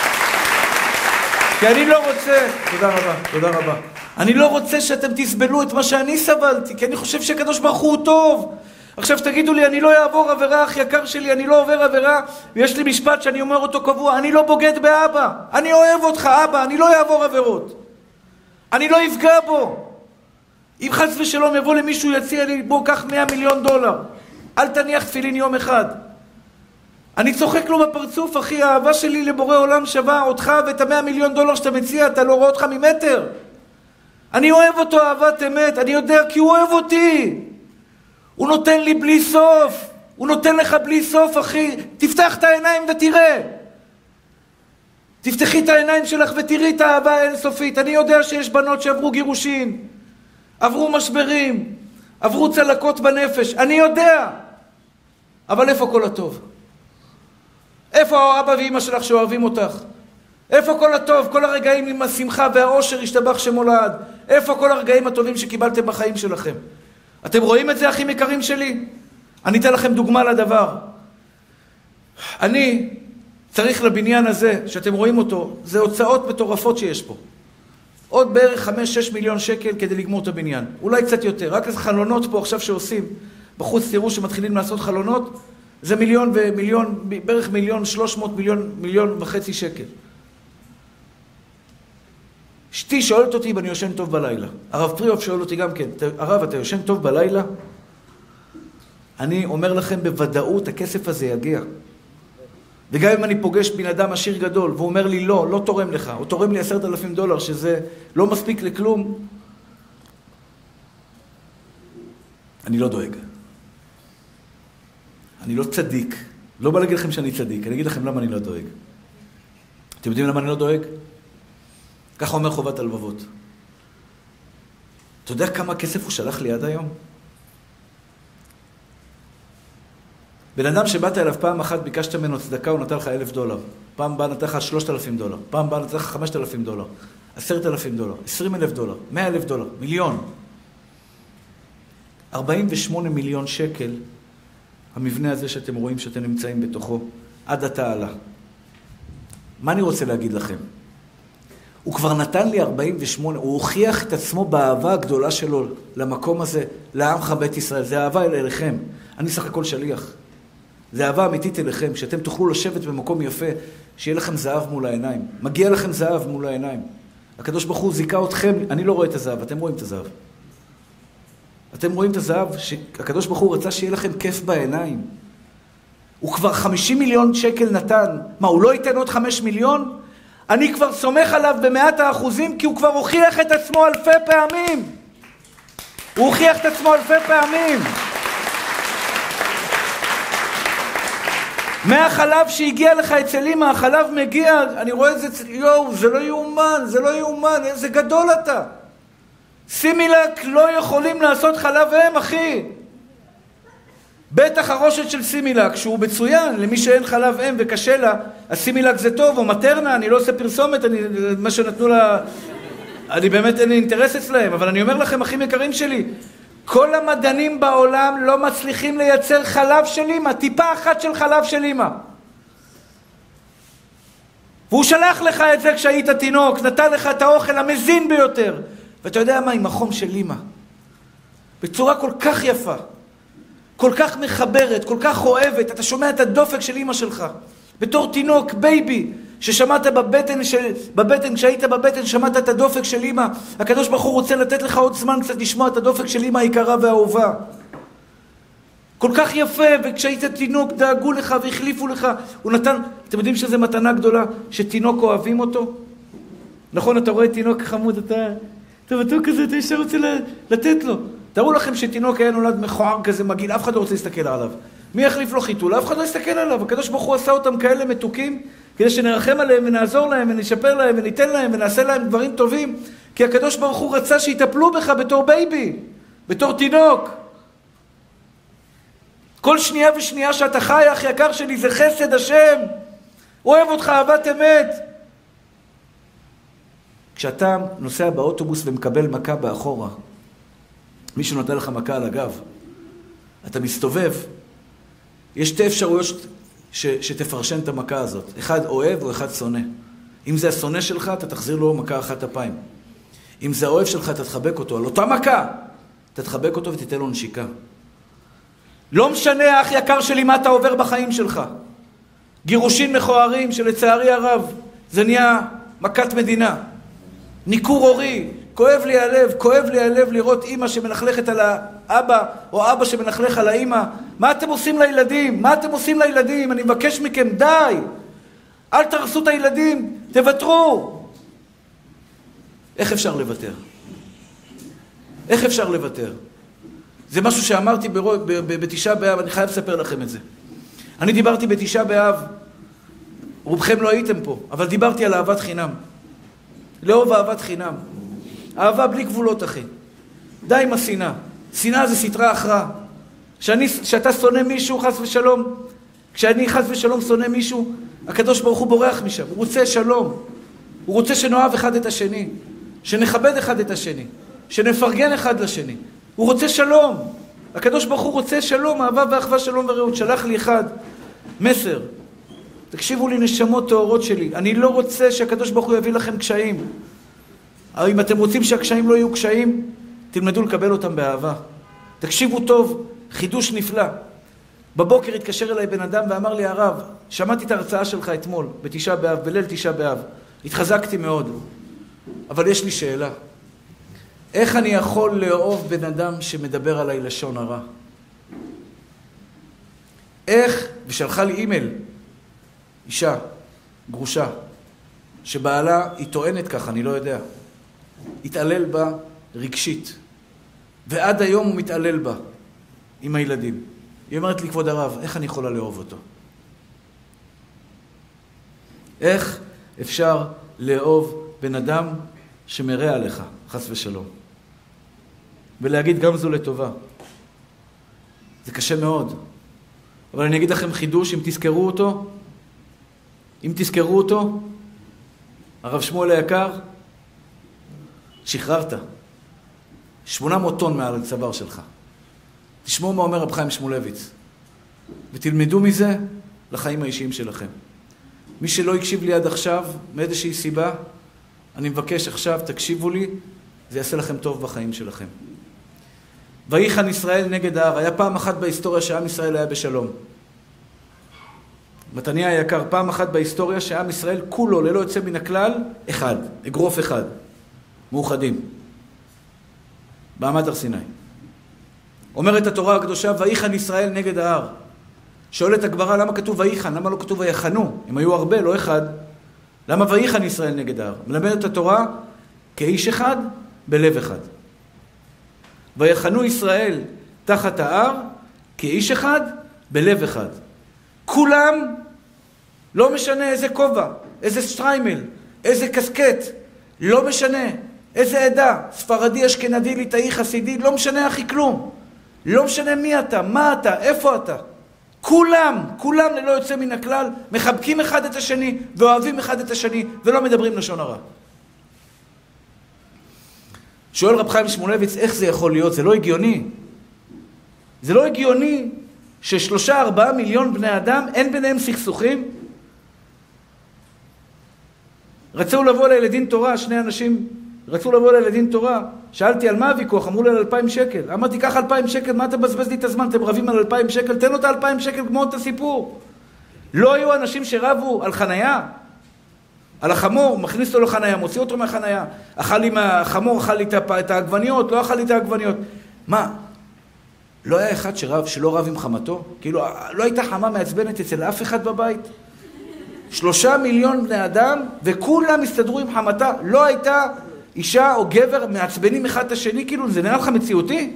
כי אני לא רוצה, תודה רבה, תודה רבה. אני לא רוצה שאתם תסבלו את מה שאני סבלתי, כי אני חושב שהקדוש ברוך הוא טוב. עכשיו תגידו לי, אני לא אעבור עבירה, אח יקר שלי, אני לא עובר עבירה, ויש לי משפט שאני אומר אותו קבוע, אני לא בוגד באבא, אני אוהב אותך אבא, אני לא אעבור עבירות. אני לא אפגע בו. אם חס ושלום יבוא למישהו יציע לי, בוא קח מאה מיליון דולר, אל תניח תפילין יום אחד. אני צוחק לו בפרצוף, אחי, האהבה שלי לבורא עולם שווה אותך ואת המאה מיליון דולר שאתה מציע, אתה לא רואה אותך ממטר. אני אוהב אותו אהבת אמת, אני יודע כי הוא אוהב אותי. הוא נותן לי בלי סוף, הוא נותן לך בלי סוף, אחי. תפתח את העיניים ותראה. תפתחי את העיניים שלך ותראי את האהבה האינסופית. אני יודע שיש בנות שעברו גירושין, עברו משברים, עברו צלקות בנפש, אני יודע. אבל איפה כל הטוב? איפה האבא ואמא שלך שאוהבים אותך? איפה כל הטוב, כל הרגעים עם השמחה והאושר השתבח שמולד? איפה כל הרגעים הטובים שקיבלתם בחיים שלכם? אתם רואים את זה, אחים יקרים שלי? אני אתן לכם דוגמה לדבר. אני צריך לבניין הזה, שאתם רואים אותו, זה הוצאות מטורפות שיש פה. עוד בערך חמש שש מיליון שקל כדי לגמור את הבניין. אולי קצת יותר. רק איזה חלונות פה עכשיו שעושים. בחוץ תראו שמתחילים לעשות חלונות, זה מיליון ומיליון, בערך מיליון שלוש מאות, מיליון, מיליון וחצי שקל. אשתי שואלת אותי אם אני יושן טוב בלילה. הרב פריאוף שואל אותי גם כן, הרב, אתה יושן טוב בלילה? אני אומר לכם בוודאות, הכסף הזה יגיע. וגם אם אני פוגש בן אדם עשיר גדול, והוא אומר לי לא, לא תורם לך, או תורם לי עשרת אלפים דולר, שזה לא מספיק לכלום, אני לא דואג. אני לא צדיק. לא בא להגיד לכם שאני צדיק, אני אגיד לכם למה אני לא דואג. אתם יודעים למה אני לא דואג? ככה אומר חובת הלבבות. אתה יודע כמה כסף הוא שלח לי עד היום? בן אדם שבאת אליו פעם אחת, ביקשת ממנו צדקה, הוא נתן לך אלף דולר. פעם בא נתן לך שלושת אלפים דולר. פעם בא נתן לך חמשת אלפים דולר. עשרת אלפים דולר. עשרים אלף דולר. מאה אלף דולר. מיליון. ארבעים ושמונה מיליון שקל, המבנה הזה שאתם רואים שאתם נמצאים בתוכו, עד עתה עלה. מה אני רוצה להגיד לכם? הוא כבר נתן לי ארבעים ושמונה, הוא הוכיח את עצמו באהבה הגדולה שלו למקום הזה, לעמך בית ישראל. זה אהבה אליכם. אני סך הכל שליח. זה אהבה אמיתית אליכם, שאתם תוכלו לשבת במקום יפה, שיהיה לכם זהב מול העיניים. מגיע לכם זהב מול העיניים. הקדוש ברוך הוא זיכה אתכם, אני לא רואה את הזהב, אתם רואים את הזהב. אתם רואים את הזהב שהקדוש ברוך הוא רצה שיהיה לכם כיף בעיניים. הוא כבר חמישים מיליון שקל נתן. מה, הוא לא ייתן עוד חמש מיליון? אני כבר סומך עליו במאת האחוזים, כי הוא כבר הוכיח את עצמו אלפי פעמים. הוא הוכיח את עצמו אלפי פעמים. מהחלב שהגיע לך אצל אמא, החלב מגיע, אני רואה את זה, יואו, זה לא יאומן, זה לא יאומן, איזה גדול אתה. סימילק לא יכולים לעשות חלב אם, אחי. בטח הרושת של סימילק, שהוא מצוין, למי שאין חלב אם וקשה לה, הסימילק זה טוב, או מטרנה, אני לא עושה פרסומת, אני, מה שנתנו לה, אני באמת אין לי אינטרס אצלהם, אבל אני אומר לכם, אחים יקרים שלי, כל המדענים בעולם לא מצליחים לייצר חלב של אמא, טיפה אחת של חלב של אמא. והוא שלח לך את זה כשהיית תינוק, נתן לך את האוכל המזין ביותר. ואתה יודע מה, עם החום של אמא, בצורה כל כך יפה, כל כך מחברת, כל כך אוהבת, אתה שומע את הדופק של אמא שלך, בתור תינוק, בייבי, ששמעת בבטן, של... בבטן, כשהיית בבטן, שמעת את הדופק של אמא. הקדוש ברוך הוא רוצה לתת לך עוד זמן קצת לשמוע את הדופק של אמא היקרה והאהובה. כל כך יפה, וכשהיית תינוק דאגו לך והחליפו לך. הוא נתן, אתם יודעים שזו מתנה גדולה, שתינוק אוהבים אותו? נכון, אתה רואה תינוק חמוד, אתה, אתה מתוק כזה, אתה ישר רוצה לתת לו. תראו לכם שתינוק היה נולד מכוער כזה מגעיל, אף אחד לא רוצה להסתכל עליו. מי יחליף לו חיתול? אף אחד לא יסתכל עליו. הקדוש ברוך הוא עשה אותם כאלה מתוקים, כדי שנרחם עליהם ונעזור להם ונשפר להם וניתן להם ונעשה להם דברים טובים. כי הקדוש ברוך הוא רצה שיטפלו בך בתור בייבי, בתור תינוק. כל שנייה ושנייה שאתה חי, אח יקר שלי, זה חסד השם. אוהב אותך אהבת אמת. כשאתה נוסע באוטובוס ומקבל מכה באחורה, מישהו נותן לך מכה על הגב, אתה מסתובב, יש שתי אפשרויות ש, שתפרשן את המכה הזאת. אחד אוהב או אחד שונא. אם זה השונא שלך, אתה תחזיר לו מכה אחת אפיים. אם זה האוהב שלך, אתה תחבק אותו. על אותה מכה, אתה תחבק אותו ותיתן לו נשיקה. לא משנה, אח יקר שלי, מה אתה עובר בחיים שלך. גירושין מכוערים שלצערי הרב, זה נהיה מכת מדינה. ניכור הורי, כואב לי הלב, כואב לי הלב לראות אמא שמנחלכת על האבא, או אבא שמנחלך על האמא. מה אתם עושים לילדים? מה אתם עושים לילדים? אני מבקש מכם, די! אל תרסו את הילדים, תוותרו! איך אפשר לוותר? איך אפשר לוותר? זה משהו שאמרתי בתשעה באב, אני חייב לספר לכם את זה. אני דיברתי בתשעה באב, רובכם לא הייתם פה, אבל דיברתי על אהבת חינם. לאהוב אהבת חינם. אהבה בלי גבולות, אחי. די עם השנאה. שנאה זה סתרה אחרא. שאני, שאתה שונא מישהו, חס ושלום, כשאני חס ושלום שונא מישהו, הקדוש ברוך הוא בורח משם. הוא רוצה שלום. הוא רוצה שנאהב אחד את השני. שנכבד אחד את השני. שנפרגן אחד לשני. הוא רוצה שלום. הקדוש ברוך הוא רוצה שלום, אהבה ואחווה, שלום ורעות. שלח לי אחד מסר. תקשיבו לי, נשמות טהורות שלי. אני לא רוצה שהקדוש ברוך הוא יביא לכם קשיים. אבל אם אתם רוצים שהקשיים לא יהיו קשיים, תלמדו לקבל אותם באהבה. תקשיבו טוב, חידוש נפלא. בבוקר התקשר אליי בן אדם ואמר לי, הרב, שמעתי את ההרצאה שלך אתמול, בתשעה באב, בליל תשעה באב. התחזקתי מאוד. אבל יש לי שאלה. איך אני יכול לאהוב בן אדם שמדבר עליי לשון הרע? איך, ושלחה לי אימייל, אישה, גרושה, שבעלה, היא טוענת ככה, אני לא יודע, התעלל בה רגשית, ועד היום הוא מתעלל בה עם הילדים. היא אומרת לי, כבוד הרב, איך אני יכולה לאהוב אותו? איך אפשר לאהוב בן אדם שמרע עליך, חס ושלום? ולהגיד גם זו לטובה. זה קשה מאוד. אבל אני אגיד לכם חידוש, אם תזכרו אותו, אם תזכרו אותו, הרב שמואל היקר, שחררת. שמונה מאות טון מעל הצוואר שלך. תשמעו מה אומר רב חיים שמואלביץ. ותלמדו מזה לחיים האישיים שלכם. מי שלא יקשיב לי עד עכשיו, מאיזושהי סיבה, אני מבקש עכשיו, תקשיבו לי, זה יעשה לכם טוב בחיים שלכם. ויחן ישראל נגד ההר. היה פעם אחת בהיסטוריה שעם ישראל היה בשלום. מתניה היקר, פעם אחת בהיסטוריה שעם ישראל כולו, ללא יוצא מן הכלל, אחד, אגרוף אחד, מאוחדים. בעמד הר סיני. אומרת התורה הקדושה, ויחן ישראל נגד ההר. שואלת הגמרא, למה כתוב ויחן? למה לא כתוב ויחנו? הם היו הרבה, לא אחד. למה ויחן ישראל נגד ההר? מלמדת התורה כאיש אחד, בלב אחד. ויחנו ישראל תחת ההר, כאיש אחד, בלב אחד. כולם, לא משנה איזה כובע, איזה שטריימל, איזה קסקט, לא משנה איזה עדה, ספרדי, אשכנזי, ליטאי, חסידי, לא משנה אחי כלום. לא משנה מי אתה, מה אתה, איפה אתה. כולם, כולם ללא יוצא מן הכלל, מחבקים אחד את השני, ואוהבים אחד את השני, ולא מדברים לשון הרע. שואל רב חיים שמואלביץ, איך זה יכול להיות? זה לא הגיוני. זה לא הגיוני ששלושה, ארבעה מיליון בני אדם, אין ביניהם סכסוכים. רצו לבוא לילדין תורה, שני אנשים רצו לבוא לילדין תורה. שאלתי על מה הוויכוח, אמרו לי על אלפיים שקל. אמרתי, קח אלפיים שקל, מה אתה מבזבז לי את הזמן? אתם רבים על אלפיים שקל, תן לו את אלפיים שקל, גמור את הסיפור. לא היו אנשים שרבו על חנייה, על החמור, מכניס אותו לחנייה, מוציא אותו מהחנייה. אכל לי מהחמור, אכל לי את העגבניות, לא אכל לי את העגבניות. מה? לא היה אחד שרב, שלא רב עם חמתו? כאילו, לא הייתה חמה מעצבנת אצל אף אחד בבית? שלושה מיליון בני אדם, וכולם הסתדרו עם חמתה. לא הייתה אישה או גבר מעצבנים אחד את השני, כאילו, זה נראה לך מציאותי?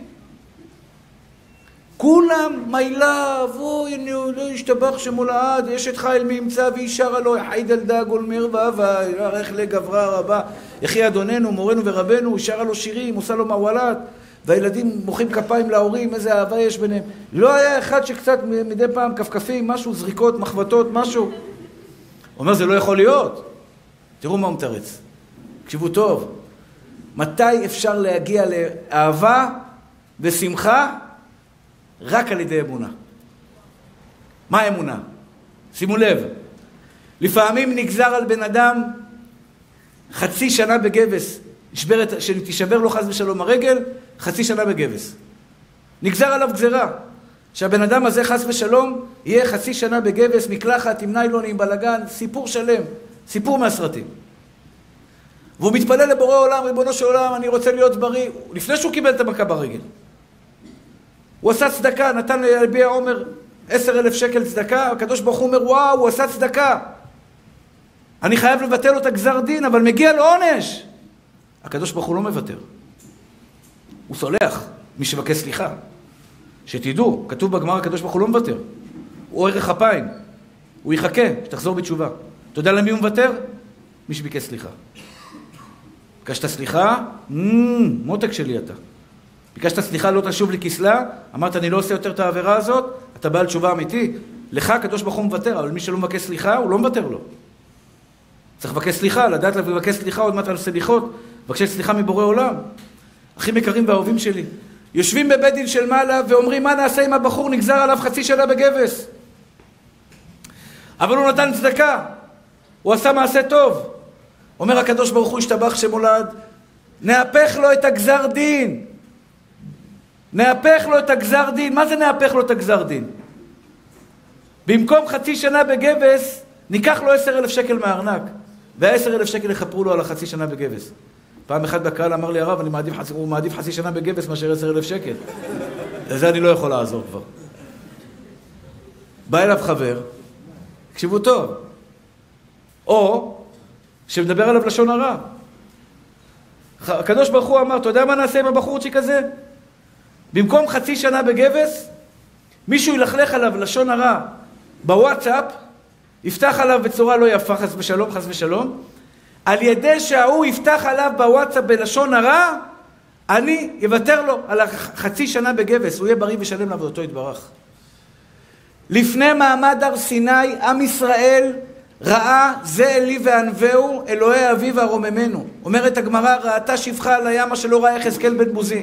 כולם, מילה, אוי, אני לא ישתבח שמולעד, יש את חייל מאמצא וישרה לו, חייד על דג ולמיר ואהבה, ירך לגברה רבה, יחי אדוננו, מורנו ורבנו, ישרה לו שירים, עושה לו מעולת, והילדים מוחאים כפיים להורים, איזה אהבה יש ביניהם. לא היה אחד שקצת מדי פעם כפכפים, משהו, זריקות, מחבטות, משהו. אומר, זה לא יכול להיות. תראו מה הוא מתרץ. תקשיבו טוב. מתי אפשר להגיע לאהבה ושמחה? רק על ידי אמונה. מה אמונה? שימו לב. לפעמים נגזר על בן אדם חצי שנה בגבס, שתישבר לו חס ושלום הרגל, חצי שנה בגבס. נגזר עליו גזרה. שהבן אדם הזה חס ושלום יהיה חצי שנה בגבס, מקלחת עם ניילונים, בלגן, סיפור שלם, סיפור מהסרטים. והוא מתפלל לבורא עולם, ריבונו של עולם, אני רוצה להיות בריא, לפני שהוא קיבל את המכה ברגל. הוא עשה צדקה, נתן ללבי העומר עשר אלף שקל צדקה, הקדוש ברוך הוא אומר, וואו, הוא עשה צדקה. אני חייב לבטל לו את הגזר דין, אבל מגיע לו עונש. הקדוש ברוך הוא לא מוותר. הוא סולח, מי שבקש סליחה. שתדעו, כתוב בגמרא, הקדוש ברוך הוא לא מוותר. הוא ערך אפיים. הוא יחכה, שתחזור בתשובה. אתה יודע למי הוא מוותר? מי שביקש סליחה. ביקשת סליחה? מותק שלי אתה. ביקשת סליחה, לא תשוב לי כסלה, אמרת אני לא עושה יותר את העבירה הזאת, אתה בא על תשובה אמיתית. לך הקדוש ברוך הוא מוותר, אבל מי שלא מבקש סליחה, הוא לא מוותר לו. צריך לבקש סליחה, לדעת לבקש סליחה, עוד מעט על סליחות, לבקש סליחה מבורא עולם. אחים יקרים והאהובים שלי, יושבים בבית דין של מעלה ואומרים מה נעשה אם הבחור נגזר עליו חצי שנה בגבס. אבל הוא נתן צדקה, הוא עשה מעשה טוב. אומר הקדוש ברוך הוא השתבח שמולד, נהפך לו את הגזר דין. נהפך לו את הגזר דין. מה זה נהפך לו את הגזר דין? במקום חצי שנה בגבס, ניקח לו עשר אלף שקל מהארנק, והעשר אלף שקל יחפרו לו על החצי שנה בגבס. פעם אחד בקהל אמר לי הרב, אני מעדיף, הוא מעדיף חצי שנה בגבס מאשר עשר אלף שקל. לזה אני לא יכול לעזור כבר. בא אליו חבר, תקשיבו טוב, או שמדבר עליו לשון הרע. הקדוש ברוך הוא אמר, אתה יודע מה נעשה עם הבחורצ'יק הזה? במקום חצי שנה בגבס, מישהו ילכלך עליו לשון הרע בוואטסאפ, יפתח עליו בצורה לא יפה, חס ושלום, חס ושלום, על ידי שההוא יפתח עליו בוואטסאפ בלשון הרע, אני יוותר לו על החצי שנה בגבס, הוא יהיה בריא ושלם לעבודתו יתברך. לפני מעמד הר סיני, עם ישראל ראה זה אלי וענווהו, אלוהי אביו והרוממנו. אומרת הגמרא, ראתה שפחה על הים, מה שלא ראה יחזקאל בן בוזי.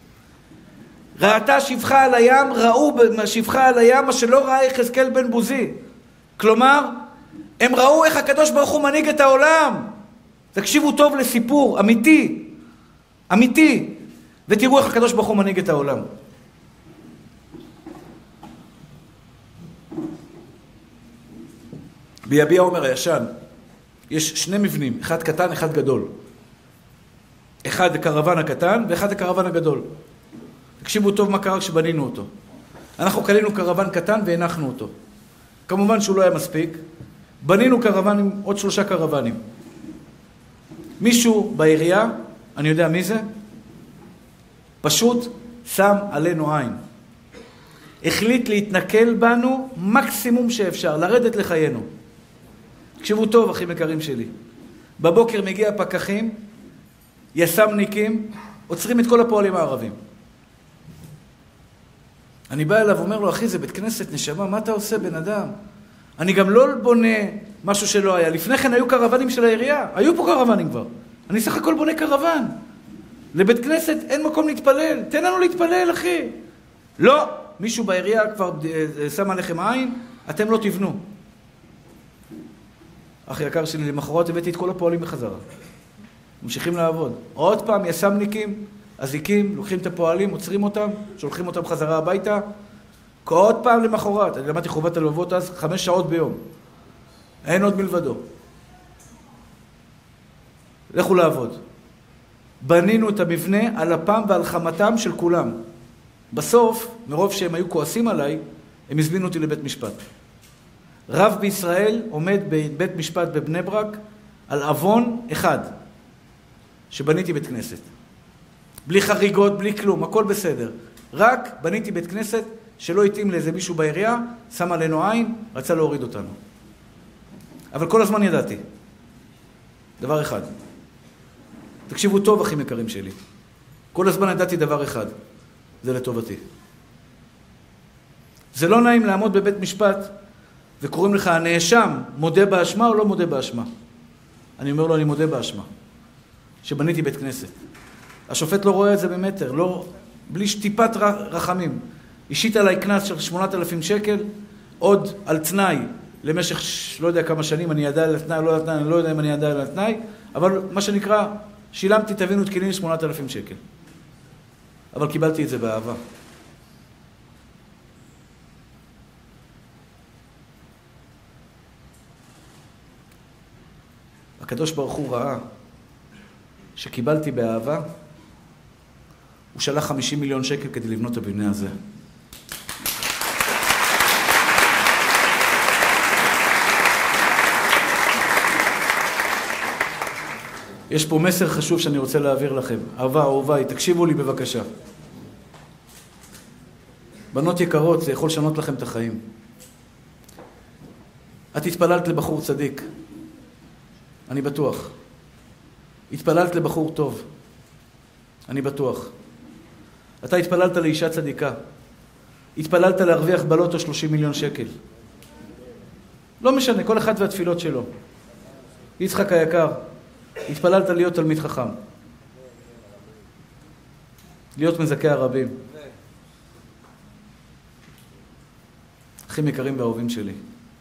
ראתה שפחה על הים, ראו שפחה על הים, מה שלא ראה יחזקאל בן בוזי. כלומר, הם ראו איך הקדוש ברוך הוא מנהיג את העולם. תקשיבו טוב לסיפור אמיתי, אמיתי, ותראו איך הקדוש ברוך הוא מנהיג את העולם. ביביע עומר הישן יש שני מבנים, אחד קטן, אחד גדול. אחד הקרוון הקטן ואחד הקרוון הגדול. תקשיבו טוב מה קרה כשבנינו אותו. אנחנו קנינו קרוון קטן והנחנו אותו. כמובן שהוא לא היה מספיק. בנינו קרוונים, עוד שלושה קרוונים. מישהו בעירייה, אני יודע מי זה, פשוט שם עלינו עין. החליט להתנכל בנו מקסימום שאפשר, לרדת לחיינו. תקשיבו טוב, אחים יקרים שלי. בבוקר מגיע פקחים, יסמניקים, עוצרים את כל הפועלים הערבים. אני בא אליו ואומר לו, אחי, זה בית כנסת, נשמה, מה אתה עושה, בן אדם? אני גם לא בונה משהו שלא היה. לפני כן היו קרוונים של העירייה, היו פה קרוונים כבר. אני סך הכל בונה קרוון. לבית כנסת אין מקום להתפלל, תן לנו להתפלל, אחי. לא, מישהו בעירייה כבר שם עליכם עין, אתם לא תבנו. אחי יקר שלי, למחרת הבאתי את כל הפועלים בחזרה. ממשיכים לעבוד. עוד פעם, יסמניקים, אזיקים, לוקחים את הפועלים, עוצרים אותם, שולחים אותם חזרה הביתה. עוד פעם למחרת, אני למדתי חובת הלבבות אז, חמש שעות ביום. אין עוד מלבדו. לכו לעבוד. בנינו את המבנה על אפם ועל חמתם של כולם. בסוף, מרוב שהם היו כועסים עליי, הם הזמינו אותי לבית משפט. רב בישראל עומד בבית משפט בבני ברק על אבון אחד, שבניתי בית כנסת. בלי חריגות, בלי כלום, הכל בסדר. רק בניתי בית כנסת שלא התאים לאיזה מישהו בעירייה, שם עלינו עין, רצה להוריד אותנו. אבל כל הזמן ידעתי. דבר אחד. תקשיבו טוב, אחים יקרים שלי. כל הזמן ידעתי דבר אחד. זה לטובתי. זה לא נעים לעמוד בבית משפט וקוראים לך הנאשם, מודה באשמה או לא מודה באשמה? אני אומר לו, אני מודה באשמה. שבניתי בית כנסת. השופט לא רואה את זה במטר, לא, בלי שטיפת רחמים. אישית עליי קנס של שמונת אלפים שקל, עוד על תנאי למשך לא יודע כמה שנים, אני ידע על התנאי, לא, התנאי, אני לא יודע אם אני ידע על התנאי, אבל מה שנקרא, שילמתי, תבינו, תקינים שמונת אלפים שקל. אבל קיבלתי את זה באהבה. הקדוש ברוך הוא ראה שקיבלתי באהבה, הוא שלח חמישים מיליון שקל כדי לבנות את הבניין הזה. יש פה מסר חשוב שאני רוצה להעביר לכם. אהבה, אהוביי, תקשיבו לי בבקשה. בנות יקרות, זה יכול לשנות לכם את החיים. את התפללת לבחור צדיק. אני בטוח. התפללת לבחור טוב. אני בטוח. אתה התפללת לאישה צדיקה. התפללת להרוויח בלוטו שלושים מיליון שקל. לא משנה, כל אחד והתפילות שלו. יצחק היקר, התפללת להיות תלמיד חכם. להיות מזכה הרבים. אחים יקרים ואהובים שלי.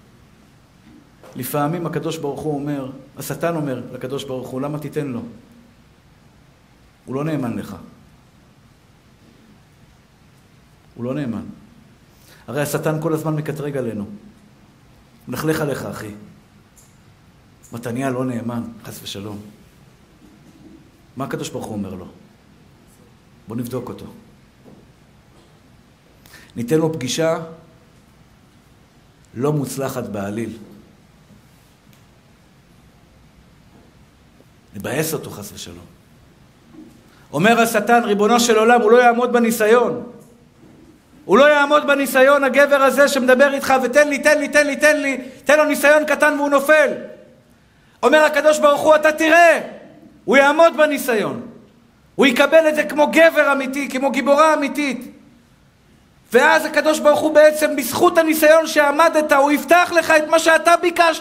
לפעמים הקדוש ברוך הוא אומר, השטן אומר לקדוש ברוך הוא, למה תיתן לו? הוא לא נאמן לך. הוא לא נאמן. הרי השטן כל הזמן מקטרג עלינו. הוא נחלך עליך, אחי. מתניה לא נאמן, חס ושלום. מה הקדוש ברוך הוא אומר לו? בוא נבדוק אותו. ניתן לו פגישה לא מוצלחת בעליל. נבאס אותו חס ושלום. אומר השטן, ריבונו של עולם, הוא לא יעמוד בניסיון. הוא לא יעמוד בניסיון, הגבר הזה שמדבר איתך, ותן לי, תן לי, תן לי, תן לי, תן לו ניסיון קטן והוא נופל. אומר הקדוש ברוך הוא, אתה תראה, הוא יעמוד בניסיון. הוא יקבל את זה כמו גבר אמיתי, כמו גיבורה אמיתית. ואז הקדוש ברוך הוא בעצם, בזכות הניסיון שעמדת, הוא יפתח לך את מה שאתה ביקשת.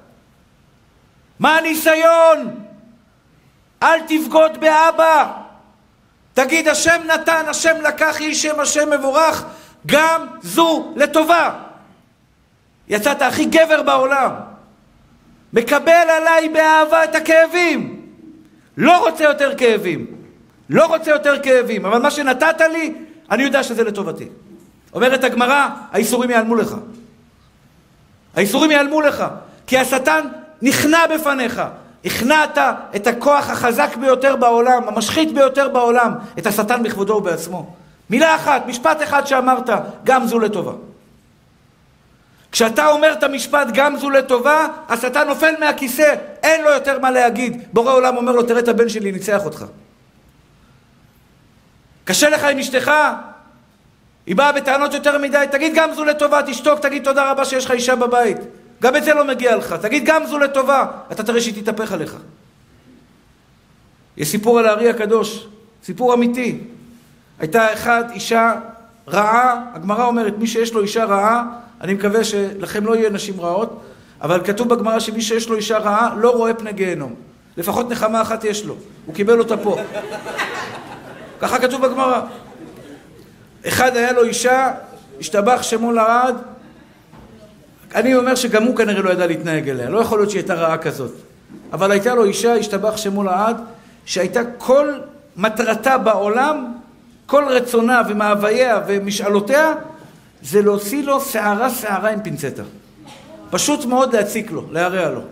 מה הניסיון? אל תבגוד באבא. תגיד, השם נתן, השם לקח, יהי שם השם מבורך, גם זו לטובה. יצאת הכי גבר בעולם. מקבל עליי באהבה את הכאבים. לא רוצה יותר כאבים. לא רוצה יותר כאבים. אבל מה שנתת לי, אני יודע שזה לטובתי. אומרת הגמרא, האיסורים יעלמו לך. האיסורים יעלמו לך. כי השטן נכנע בפניך. הכנעת את הכוח החזק ביותר בעולם, המשחית ביותר בעולם, את השטן בכבודו ובעצמו. מילה אחת, משפט אחד שאמרת, גם זו לטובה. כשאתה אומר את המשפט גם זו לטובה, השטן נופל מהכיסא, אין לו יותר מה להגיד. בורא עולם אומר לו, תראה את הבן שלי, ניצח אותך. קשה לך עם אשתך? היא באה בטענות יותר מדי, תגיד גם זו לטובה, תשתוק, תגיד תודה רבה שיש לך אישה בבית. גם את זה לא מגיע לך. תגיד גם זו לטובה, אתה תראה שהיא תתהפך עליך. יש סיפור על הארי הקדוש, סיפור אמיתי. הייתה אחת אישה רעה, הגמרא אומרת, מי שיש לו אישה רעה, אני מקווה שלכם לא יהיה נשים רעות, אבל כתוב בגמרא שמי שיש לו אישה רעה לא רואה פני גיהנום. לפחות נחמה אחת יש לו, הוא קיבל אותה פה. ככה כתוב בגמרא. אחד היה לו אישה, השתבח שמו לעד, אני אומר שגם הוא כנראה לא ידע להתנהג אליה, לא יכול להיות שהיא הייתה רעה כזאת. אבל הייתה לו אישה, השתבח שמו לעד, שהייתה כל מטרתה בעולם, כל רצונה ומאווייה ומשאלותיה, זה להוציא לו שערה שערה עם פינצטה. פשוט מאוד להציק לו, להרע לו.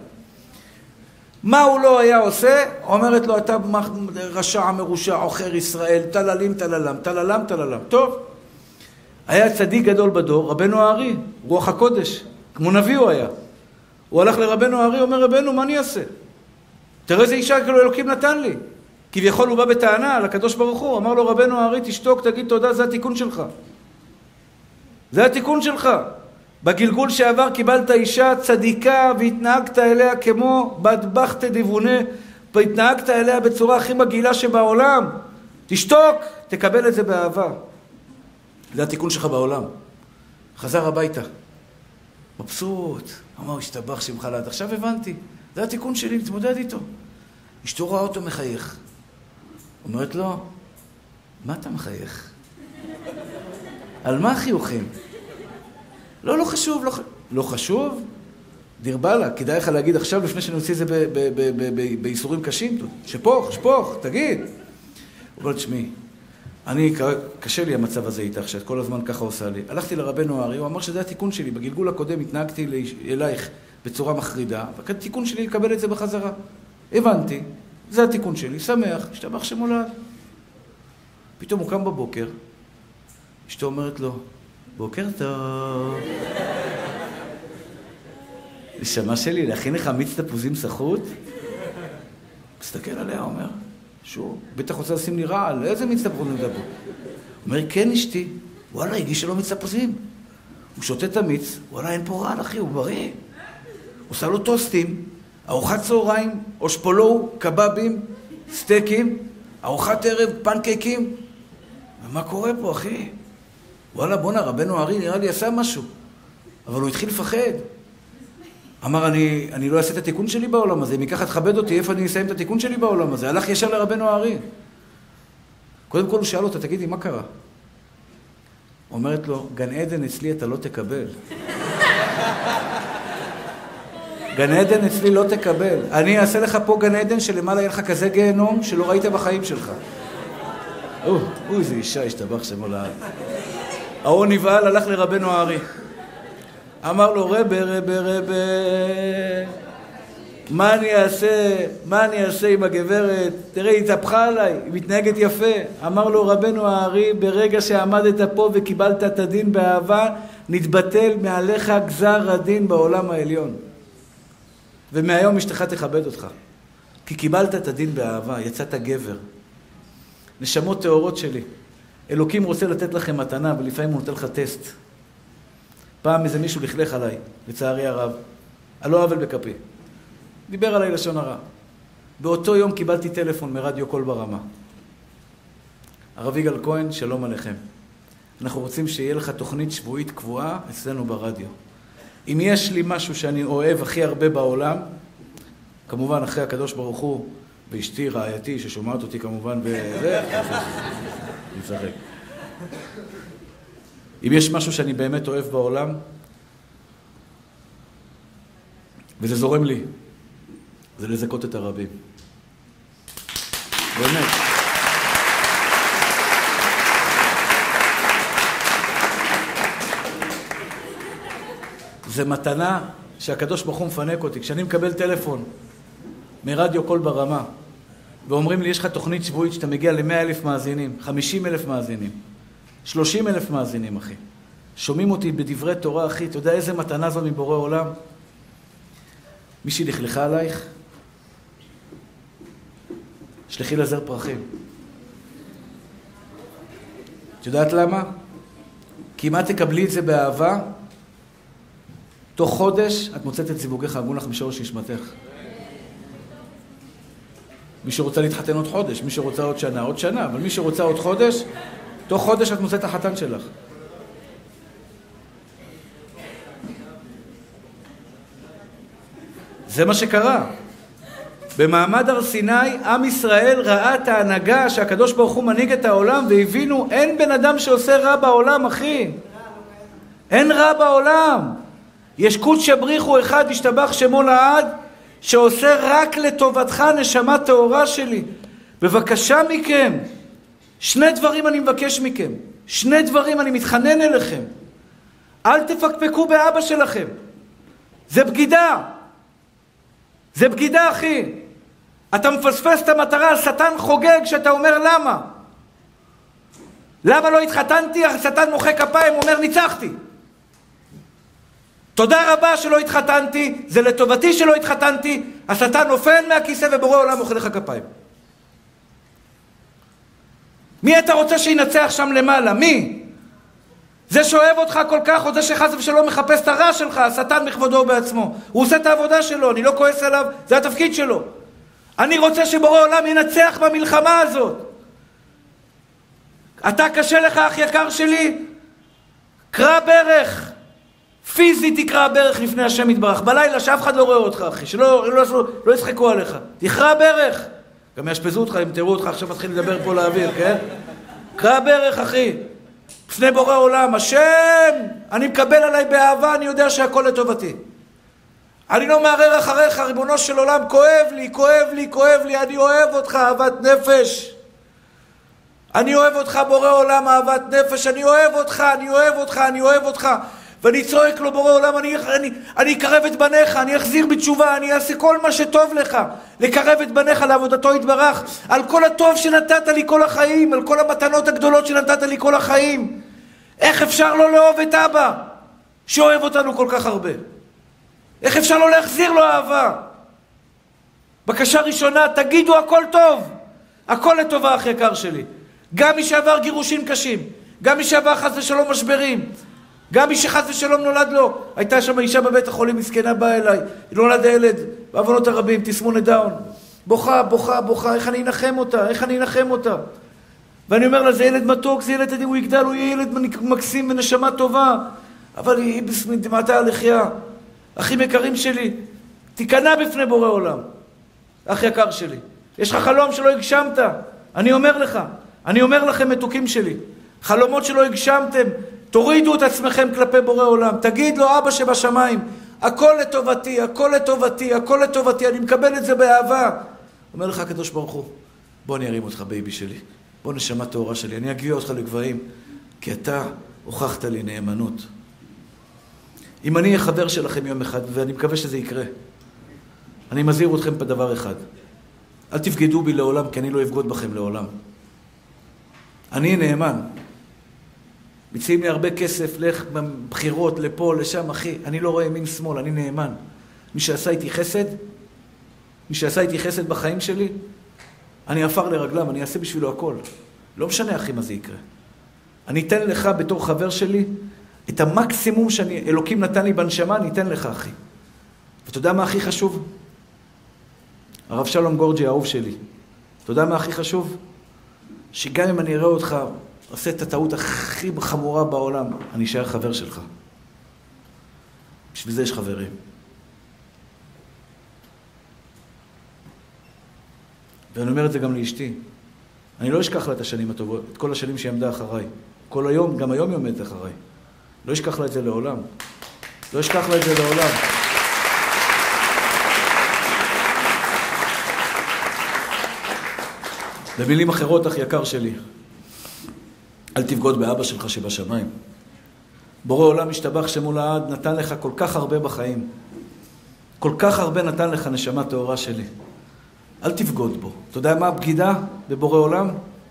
מה הוא לא היה עושה? אומרת לו, אתה רשע מרושע, עוכר ישראל, תללים תללם, תללם תללם. טוב, היה צדיק גדול בדור, רבנו הארי, רוח הקודש, כמו נביא הוא היה. הוא הלך לרבנו הארי, אומר, רבנו, מה אני אעשה? תראה איזה אישה כאילו אלוקים נתן לי. כביכול הוא בא בטענה לקדוש ברוך הוא, אמר לו, רבנו הארי, תשתוק, תגיד תודה, זה התיקון שלך. זה התיקון שלך. בגלגול שעבר קיבלת אישה צדיקה והתנהגת אליה כמו בדבחת דיוונה, והתנהגת אליה בצורה הכי מגעילה שבעולם. תשתוק, תקבל את זה באהבה. זה התיקון שלך בעולם. חזר הביתה. מבסוט. אמר, השתבח שמך לעד. עכשיו הבנתי. זה התיקון שלי, נתמודד איתו. אשתו ראה אותו מחייך. אומרת לו, מה אתה מחייך? על מה חיוכים? לא, לא חשוב, לא, לא חשוב. דרבלה, כדאי לך להגיד עכשיו לפני שאני אוציא את זה באיסורים קשים. שפוך, שפוך, תגיד. הוא אומר, תשמעי, אני, קשה לי המצב הזה איתך, שאת כל הזמן ככה עושה לי. הלכתי לרבנו הארי, הוא אמר שזה התיקון שלי. בגלגול הקודם התנהגתי אלייך בצורה מחרידה, והתיקון שלי לקבל את זה בחזרה. הבנתי, זה התיקון שלי, שמח, השתבח שמו לעד. פתאום הוא קם בבוקר, אשתו אומרת לו, בוקר טוב. נשמה שלי, להכין לך מיץ תפוזים סחוט? מסתכל עליה, אומר, שוב, בטח רוצה לשים לי רעל, איזה מיץ תפוזים מדבר? הוא אומר, כן אשתי, וואלה, הגישה לו מיץ תפוזים. הוא שותה את המיץ, וואלה, אין פה רעל, אחי, הוא בריא. הוא עושה לו טוסטים, ארוחת צהריים, אושפולו, קבבים, סטייקים, ארוחת ערב, פנקייקים. ומה קורה פה, אחי? וואלה, בונה, רבנו הארי נראה לי עשה משהו. אבל הוא התחיל לפחד. אמר, אני, אני לא אעשה את התיקון שלי בעולם הזה. אם ייקח תכבד אותי, איפה אני אסיים את התיקון שלי בעולם הזה? הלך ישר לרבנו הארי. קודם כל הוא שאל אותה, תגידי, מה קרה? אומרת לו, גן עדן אצלי אתה לא תקבל. גן עדן אצלי לא תקבל. אני אעשה לך פה גן עדן שלמעלה יהיה לך כזה גיהנום שלא ראית בחיים שלך. או, אוי, איזה אישה השתבח שמו לעד. ההוא נבעל, הלך לרבנו הארי. אמר לו, רבה, רבה, רבה. מה אני אעשה, מה אני אעשה עם הגברת? תראה, היא התהפכה עליי, היא מתנהגת יפה. אמר לו רבנו הארי, ברגע שעמדת פה וקיבלת את הדין באהבה, נתבטל מעליך גזר הדין בעולם העליון. ומהיום אשתך תכבד אותך. כי קיבלת את הדין באהבה, יצאת גבר. נשמות טהורות שלי. אלוקים רוצה לתת לכם מתנה, ולפעמים הוא נותן לך טסט. פעם איזה מישהו לכלך עליי, לצערי הרב. על לא עוול בכפי. דיבר עליי לשון הרע. באותו יום קיבלתי טלפון מרדיו קול ברמה. הרב יגאל כהן, שלום עליכם. אנחנו רוצים שיהיה לך תוכנית שבועית קבועה אצלנו ברדיו. אם יש לי משהו שאני אוהב הכי הרבה בעולם, כמובן אחרי הקדוש ברוך הוא, ואשתי, רעייתי, ששומעת אותי כמובן בזה, אני צחק. אם יש משהו שאני באמת אוהב בעולם, וזה זורם לי, זה לזכות את הרבים. באמת. זה מתנה שהקדוש ברוך הוא מפנק אותי. כשאני מקבל טלפון מרדיו קול ברמה, ואומרים לי, יש לך תוכנית שבועית שאתה מגיע ל-מאה אלף מאזינים, חמישים אלף מאזינים, שלושים אלף מאזינים, אחי. שומעים אותי בדברי תורה, אחי. אתה יודע איזה מתנה זו מבורא עולם? מישהי לכלכה עלייך? שלחי לזר פרחים. את יודעת למה? כי אם את תקבלי את זה באהבה, תוך חודש את מוצאת את זיווגך, אמרו לך משורש נשמתך. מי שרוצה להתחתן עוד חודש, מי שרוצה עוד שנה, עוד שנה, אבל מי שרוצה עוד חודש, תוך חודש את מוצאת החתן שלך. זה מה שקרה. במעמד הר סיני, עם ישראל ראה את ההנהגה שהקדוש ברוך הוא מנהיג את העולם, והבינו, אין בן אדם שעושה רע בעולם, אחי. אין רע בעולם. יש קודש בריחו אחד, השתבח שמו לעד, שעושה רק לטובתך, נשמה טהורה שלי. בבקשה מכם, שני דברים אני מבקש מכם. שני דברים אני מתחנן אליכם. אל תפקפקו באבא שלכם. זה בגידה. זה בגידה, אחי. אתה מפספס את המטרה, השטן חוגג שאתה אומר למה. למה לא התחתנתי? השטן מוחא כפיים, אומר ניצחתי. תודה רבה שלא התחתנתי, זה לטובתי שלא התחתנתי, השטן נופל מהכיסא ובורא עולם מוחא לך כפיים. מי אתה רוצה שינצח שם למעלה? מי? זה שאוהב אותך כל כך, או זה שחס ושלום מחפש את הרע שלך, השטן מכבודו בעצמו. הוא עושה את העבודה שלו, אני לא כועס עליו, זה התפקיד שלו. אני רוצה שבורא עולם ינצח במלחמה הזאת. אתה קשה לך, אח יקר שלי? קרא ברך. פיזית תקרא ברך לפני השם יתברך. בלילה שאף אחד לא רואה אותך, אחי. שלא לא, לא, לא ישחקו עליך. תקרא ברך. גם ישפזו אותך אם תראו אותך, עכשיו מתחיל לדבר פה לאוויר, כן? קרא ברך, אחי. לפני בורא עולם, השם, אני מקבל עליי באהבה, אני יודע שהכל לטובתי. אני לא מערער אחריך, ריבונו של עולם, כואב לי, כואב לי, כואב לי, אני אוהב אותך, אהבת נפש. אני אוהב אותך, בורא עולם, אהבת נפש, אני אוהב אותך, אני אוהב אותך, אני אוהב אותך. ואני צועק לו, בורא עולם, אני, אני, אני אקרב את בניך, אני אחזיר בתשובה, אני אעשה כל מה שטוב לך, לקרב את בניך לעבודתו יתברך, על כל הטוב שנתת לי כל החיים, על כל המתנות הגדולות שנתת לי כל החיים. איך אפשר לא לאהוב את אבא, שאוהב אותנו כל כך הרבה? איך אפשר לא להחזיר לו אהבה? בקשה ראשונה, תגידו הכל טוב, הכל לטובה, אח יקר שלי. גם מי שעבר גירושים קשים, גם מי שעבר חס ושלום משברים, גם מי שחס ושלום נולד לו. הייתה שם אישה בבית החולים, מסכנה באה אליי, נולד הילד, בעוונות הרבים, תסמונת דאון. בוכה, בוכה, בוכה, איך אני אנחם אותה, איך אני אנחם אותה. ואני אומר לה, זה ילד מתוק, זה ילד, הוא יגדל, הוא יהיה ילד מקסים ונשמה טובה. אבל היא דמעתה הלחייה. אחים יקרים שלי, תיכנע בפני בורא עולם. אח יקר שלי, יש לך חלום שלא הגשמת. אני אומר לך, אני אומר לכם מתוקים שלי, חלומות שלא הגשמתם, תורידו את עצמכם כלפי בורא עולם. תגיד לו, אבא שבשמיים, הכל לטובתי, הכל לטובתי, הכל לטובתי, אני מקבל את זה באהבה. אומר לך הקדוש ברוך הוא, בוא אני ארים אותך בייבי שלי, בוא נשמה טהורה שלי, אני אגביה אותך לגבהים, כי אתה הוכחת לי נאמנות. אם אני אהיה חבר שלכם יום אחד, ואני מקווה שזה יקרה, אני מזהיר אתכם בדבר אחד. אל תבגדו בי לעולם, כי אני לא אבגוד בכם לעולם. אני נאמן. מציעים לי הרבה כסף, לך בבחירות, לפה, לשם, אחי. אני לא רואה ימין שמאל, אני נאמן. מי שעשה איתי חסד, מי שעשה איתי חסד בחיים שלי, אני אפר לרגלם, אני אעשה בשבילו הכל. לא משנה, אחי, מה זה יקרה. אני אתן לך בתור חבר שלי את המקסימום שאלוקים נתן לי בנשמה, אני אתן לך, אחי. ואתה יודע מה הכי חשוב? הרב שלום גורג'י, האהוב שלי. אתה יודע מה הכי חשוב? שגם אם אני אראה אותך, עושה את הטעות הכי חמורה בעולם, אני אשאר חבר שלך. בשביל זה יש חברים. ואני אומר את זה גם לאשתי. אני לא אשכח לה את השנים הטובות, את כל השנים שהיא עמדה אחריי. כל היום, גם היום היא עומדת אחריי. לא אשכח לה את זה לעולם. לא אשכח לה את זה לעולם. במילים אחרות, אח יקר שלי, אל תבגוד באבא שלך שבשמיים. בורא עולם משתבח שמו לעד, נתן לך כל כך הרבה בחיים. כל כך הרבה נתן לך נשמה טהורה שלי. אל תבגוד בו. אתה יודע מה הבגידה בבורא עולם?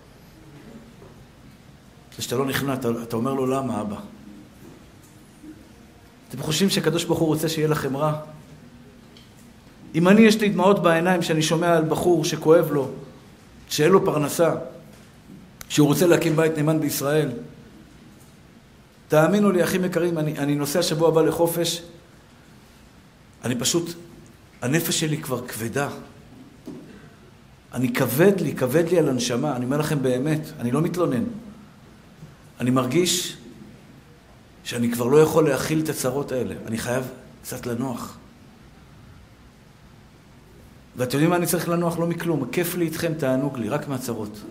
זה שאתה לא נכנע, אתה, אתה אומר לו למה, אבא? אתם חושבים שהקדוש ברוך הוא רוצה שיהיה לכם רע? אם אני יש לי דמעות בעיניים שאני שומע על בחור שכואב לו, שאין לו פרנסה, שהוא רוצה להקים בית נאמן בישראל, תאמינו לי, אחים יקרים, אני, אני נוסע שבוע הבא לחופש, אני פשוט, הנפש שלי כבר כבדה. אני כבד לי, כבד לי על הנשמה, אני אומר לכם באמת, אני לא מתלונן. אני מרגיש שאני כבר לא יכול להכיל את הצרות האלה, אני חייב קצת לנוח. ואתם יודעים מה אני צריך לנוח? לא מכלום, כיף לי איתכם, תענוג לי, רק מהצרות.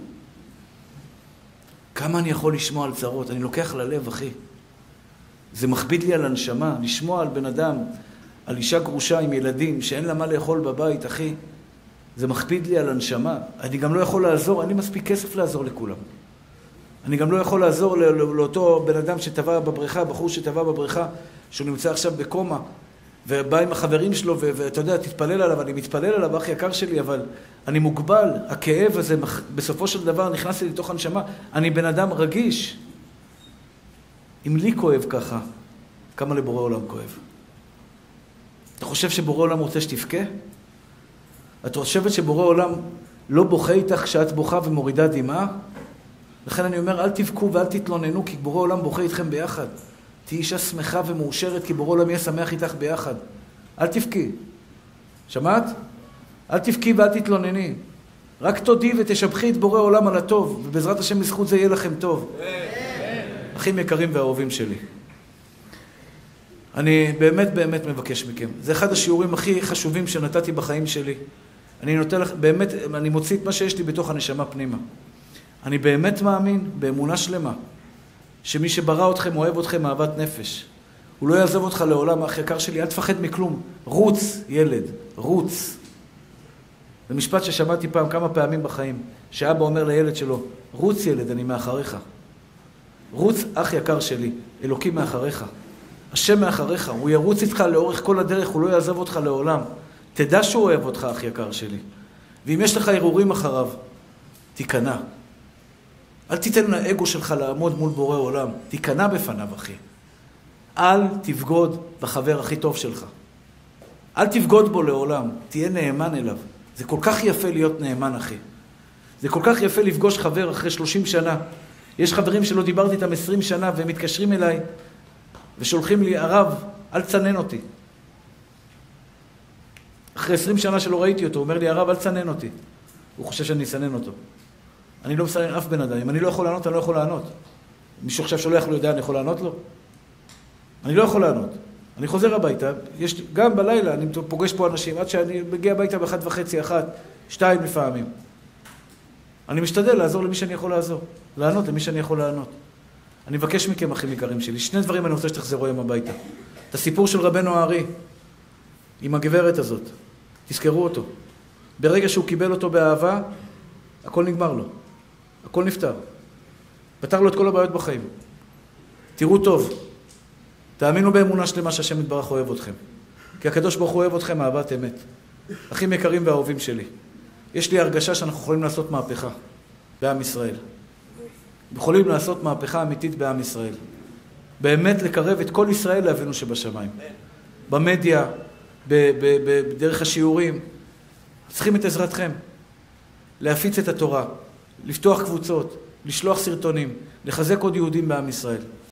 כמה אני יכול לשמוע על צרות? אני לוקח ללב, אחי. זה מכביד לי על הנשמה, לשמוע על בן אדם, על אישה גרושה עם ילדים, שאין לה מה לאכול בבית, אחי. זה מכביד לי על הנשמה. אני גם לא יכול לעזור, אין לי מספיק כסף לעזור לכולם. אני גם לא יכול לעזור לא, לא, לאותו בן אדם שטבע בבריכה, בחור שטבע בבריכה, שהוא נמצא עכשיו בקומה, ובא עם החברים שלו, ו- ואתה יודע, תתפלל עליו, אני מתפלל עליו, אח יקר שלי, אבל אני מוגבל, הכאב הזה בסופו של דבר נכנס לי לתוך הנשמה, אני בן אדם רגיש. אם לי כואב ככה, כמה לבורא עולם כואב? אתה חושב שבורא עולם רוצה שתבכה? את חושבת שבורא עולם לא בוכה איתך כשאת בוכה ומורידה דמעה? לכן אני אומר, אל תבכו ואל תתלוננו, כי בורא עולם בוכה איתכם ביחד. תהי אישה שמחה ומאושרת, כי בורא עולם יהיה שמח איתך ביחד. אל תבכי. שמעת? אל תבכי ואל תתלונני. רק תודי ותשבחי את בורא עולם על הטוב, ובעזרת השם בזכות זה יהיה לכם טוב. אחים יקרים ואהובים שלי. אני באמת באמת מבקש מכם. זה אחד השיעורים הכי חשובים שנתתי בחיים שלי. אני נותן לך, באמת, אני מוציא את מה שיש לי בתוך הנשמה פנימה. אני באמת מאמין, באמונה שלמה, שמי שברא אתכם אוהב אתכם אהבת נפש. הוא לא יעזוב אותך לעולם, אח יקר שלי, אל תפחד מכלום. רוץ, ילד, רוץ. זה משפט ששמעתי פעם כמה פעמים בחיים, שאבא אומר לילד שלו, רוץ ילד, אני מאחריך. רוץ, אח יקר שלי, אלוקים מאחריך. השם מאחריך, הוא ירוץ איתך לאורך כל הדרך, הוא לא יעזוב אותך לעולם. תדע שהוא אוהב אותך, אח יקר שלי. ואם יש לך ערעורים אחריו, תיכנע. אל תיתן לאגו שלך לעמוד מול בורא עולם. תיכנע בפניו, אחי. אל תבגוד בחבר הכי טוב שלך. אל תבגוד בו לעולם. תהיה נאמן אליו. זה כל כך יפה להיות נאמן, אחי. זה כל כך יפה לפגוש חבר אחרי שלושים שנה. יש חברים שלא דיברתי איתם עשרים שנה, והם מתקשרים אליי ושולחים לי, הרב, אל תצנן אותי. אחרי עשרים שנה שלא ראיתי אותו, הוא אומר לי, הרב, אל תצנן אותי. הוא חושב שאני אצנן אותו. אני לא מסנן אף בן אדם. אם אני לא יכול לענות, אני לא יכול לענות. מישהו עכשיו שולח לו יודע, אני יכול לענות לו? אני לא יכול לענות. אני חוזר הביתה, יש, גם בלילה אני פוגש פה אנשים, עד שאני מגיע הביתה באחת וחצי, אחת, שתיים לפעמים. אני משתדל לעזור למי שאני יכול לעזור. לענות למי שאני יכול לענות. אני מבקש מכם, אחים יקרים שלי, שני דברים אני רוצה שתחזרו היום הביתה. את הסיפור של רבנו הארי, עם הגברת הזאת. תזכרו אותו. ברגע שהוא קיבל אותו באהבה, הכל נגמר לו. הכל נפטר. פתר לו את כל הבעיות בחיים. תראו טוב. תאמינו באמונה שלמה שהשם יתברך אוהב אתכם. כי הקדוש ברוך הוא אוהב אתכם אהבת אמת. אחים יקרים ואהובים שלי, יש לי הרגשה שאנחנו יכולים לעשות מהפכה בעם ישראל. יכולים לעשות מהפכה אמיתית בעם ישראל. באמת לקרב את כל ישראל לאבינו שבשמיים. במדיה, בדרך השיעורים. צריכים את עזרתכם. להפיץ את התורה, לפתוח קבוצות, לשלוח סרטונים, לחזק עוד יהודים בעם ישראל.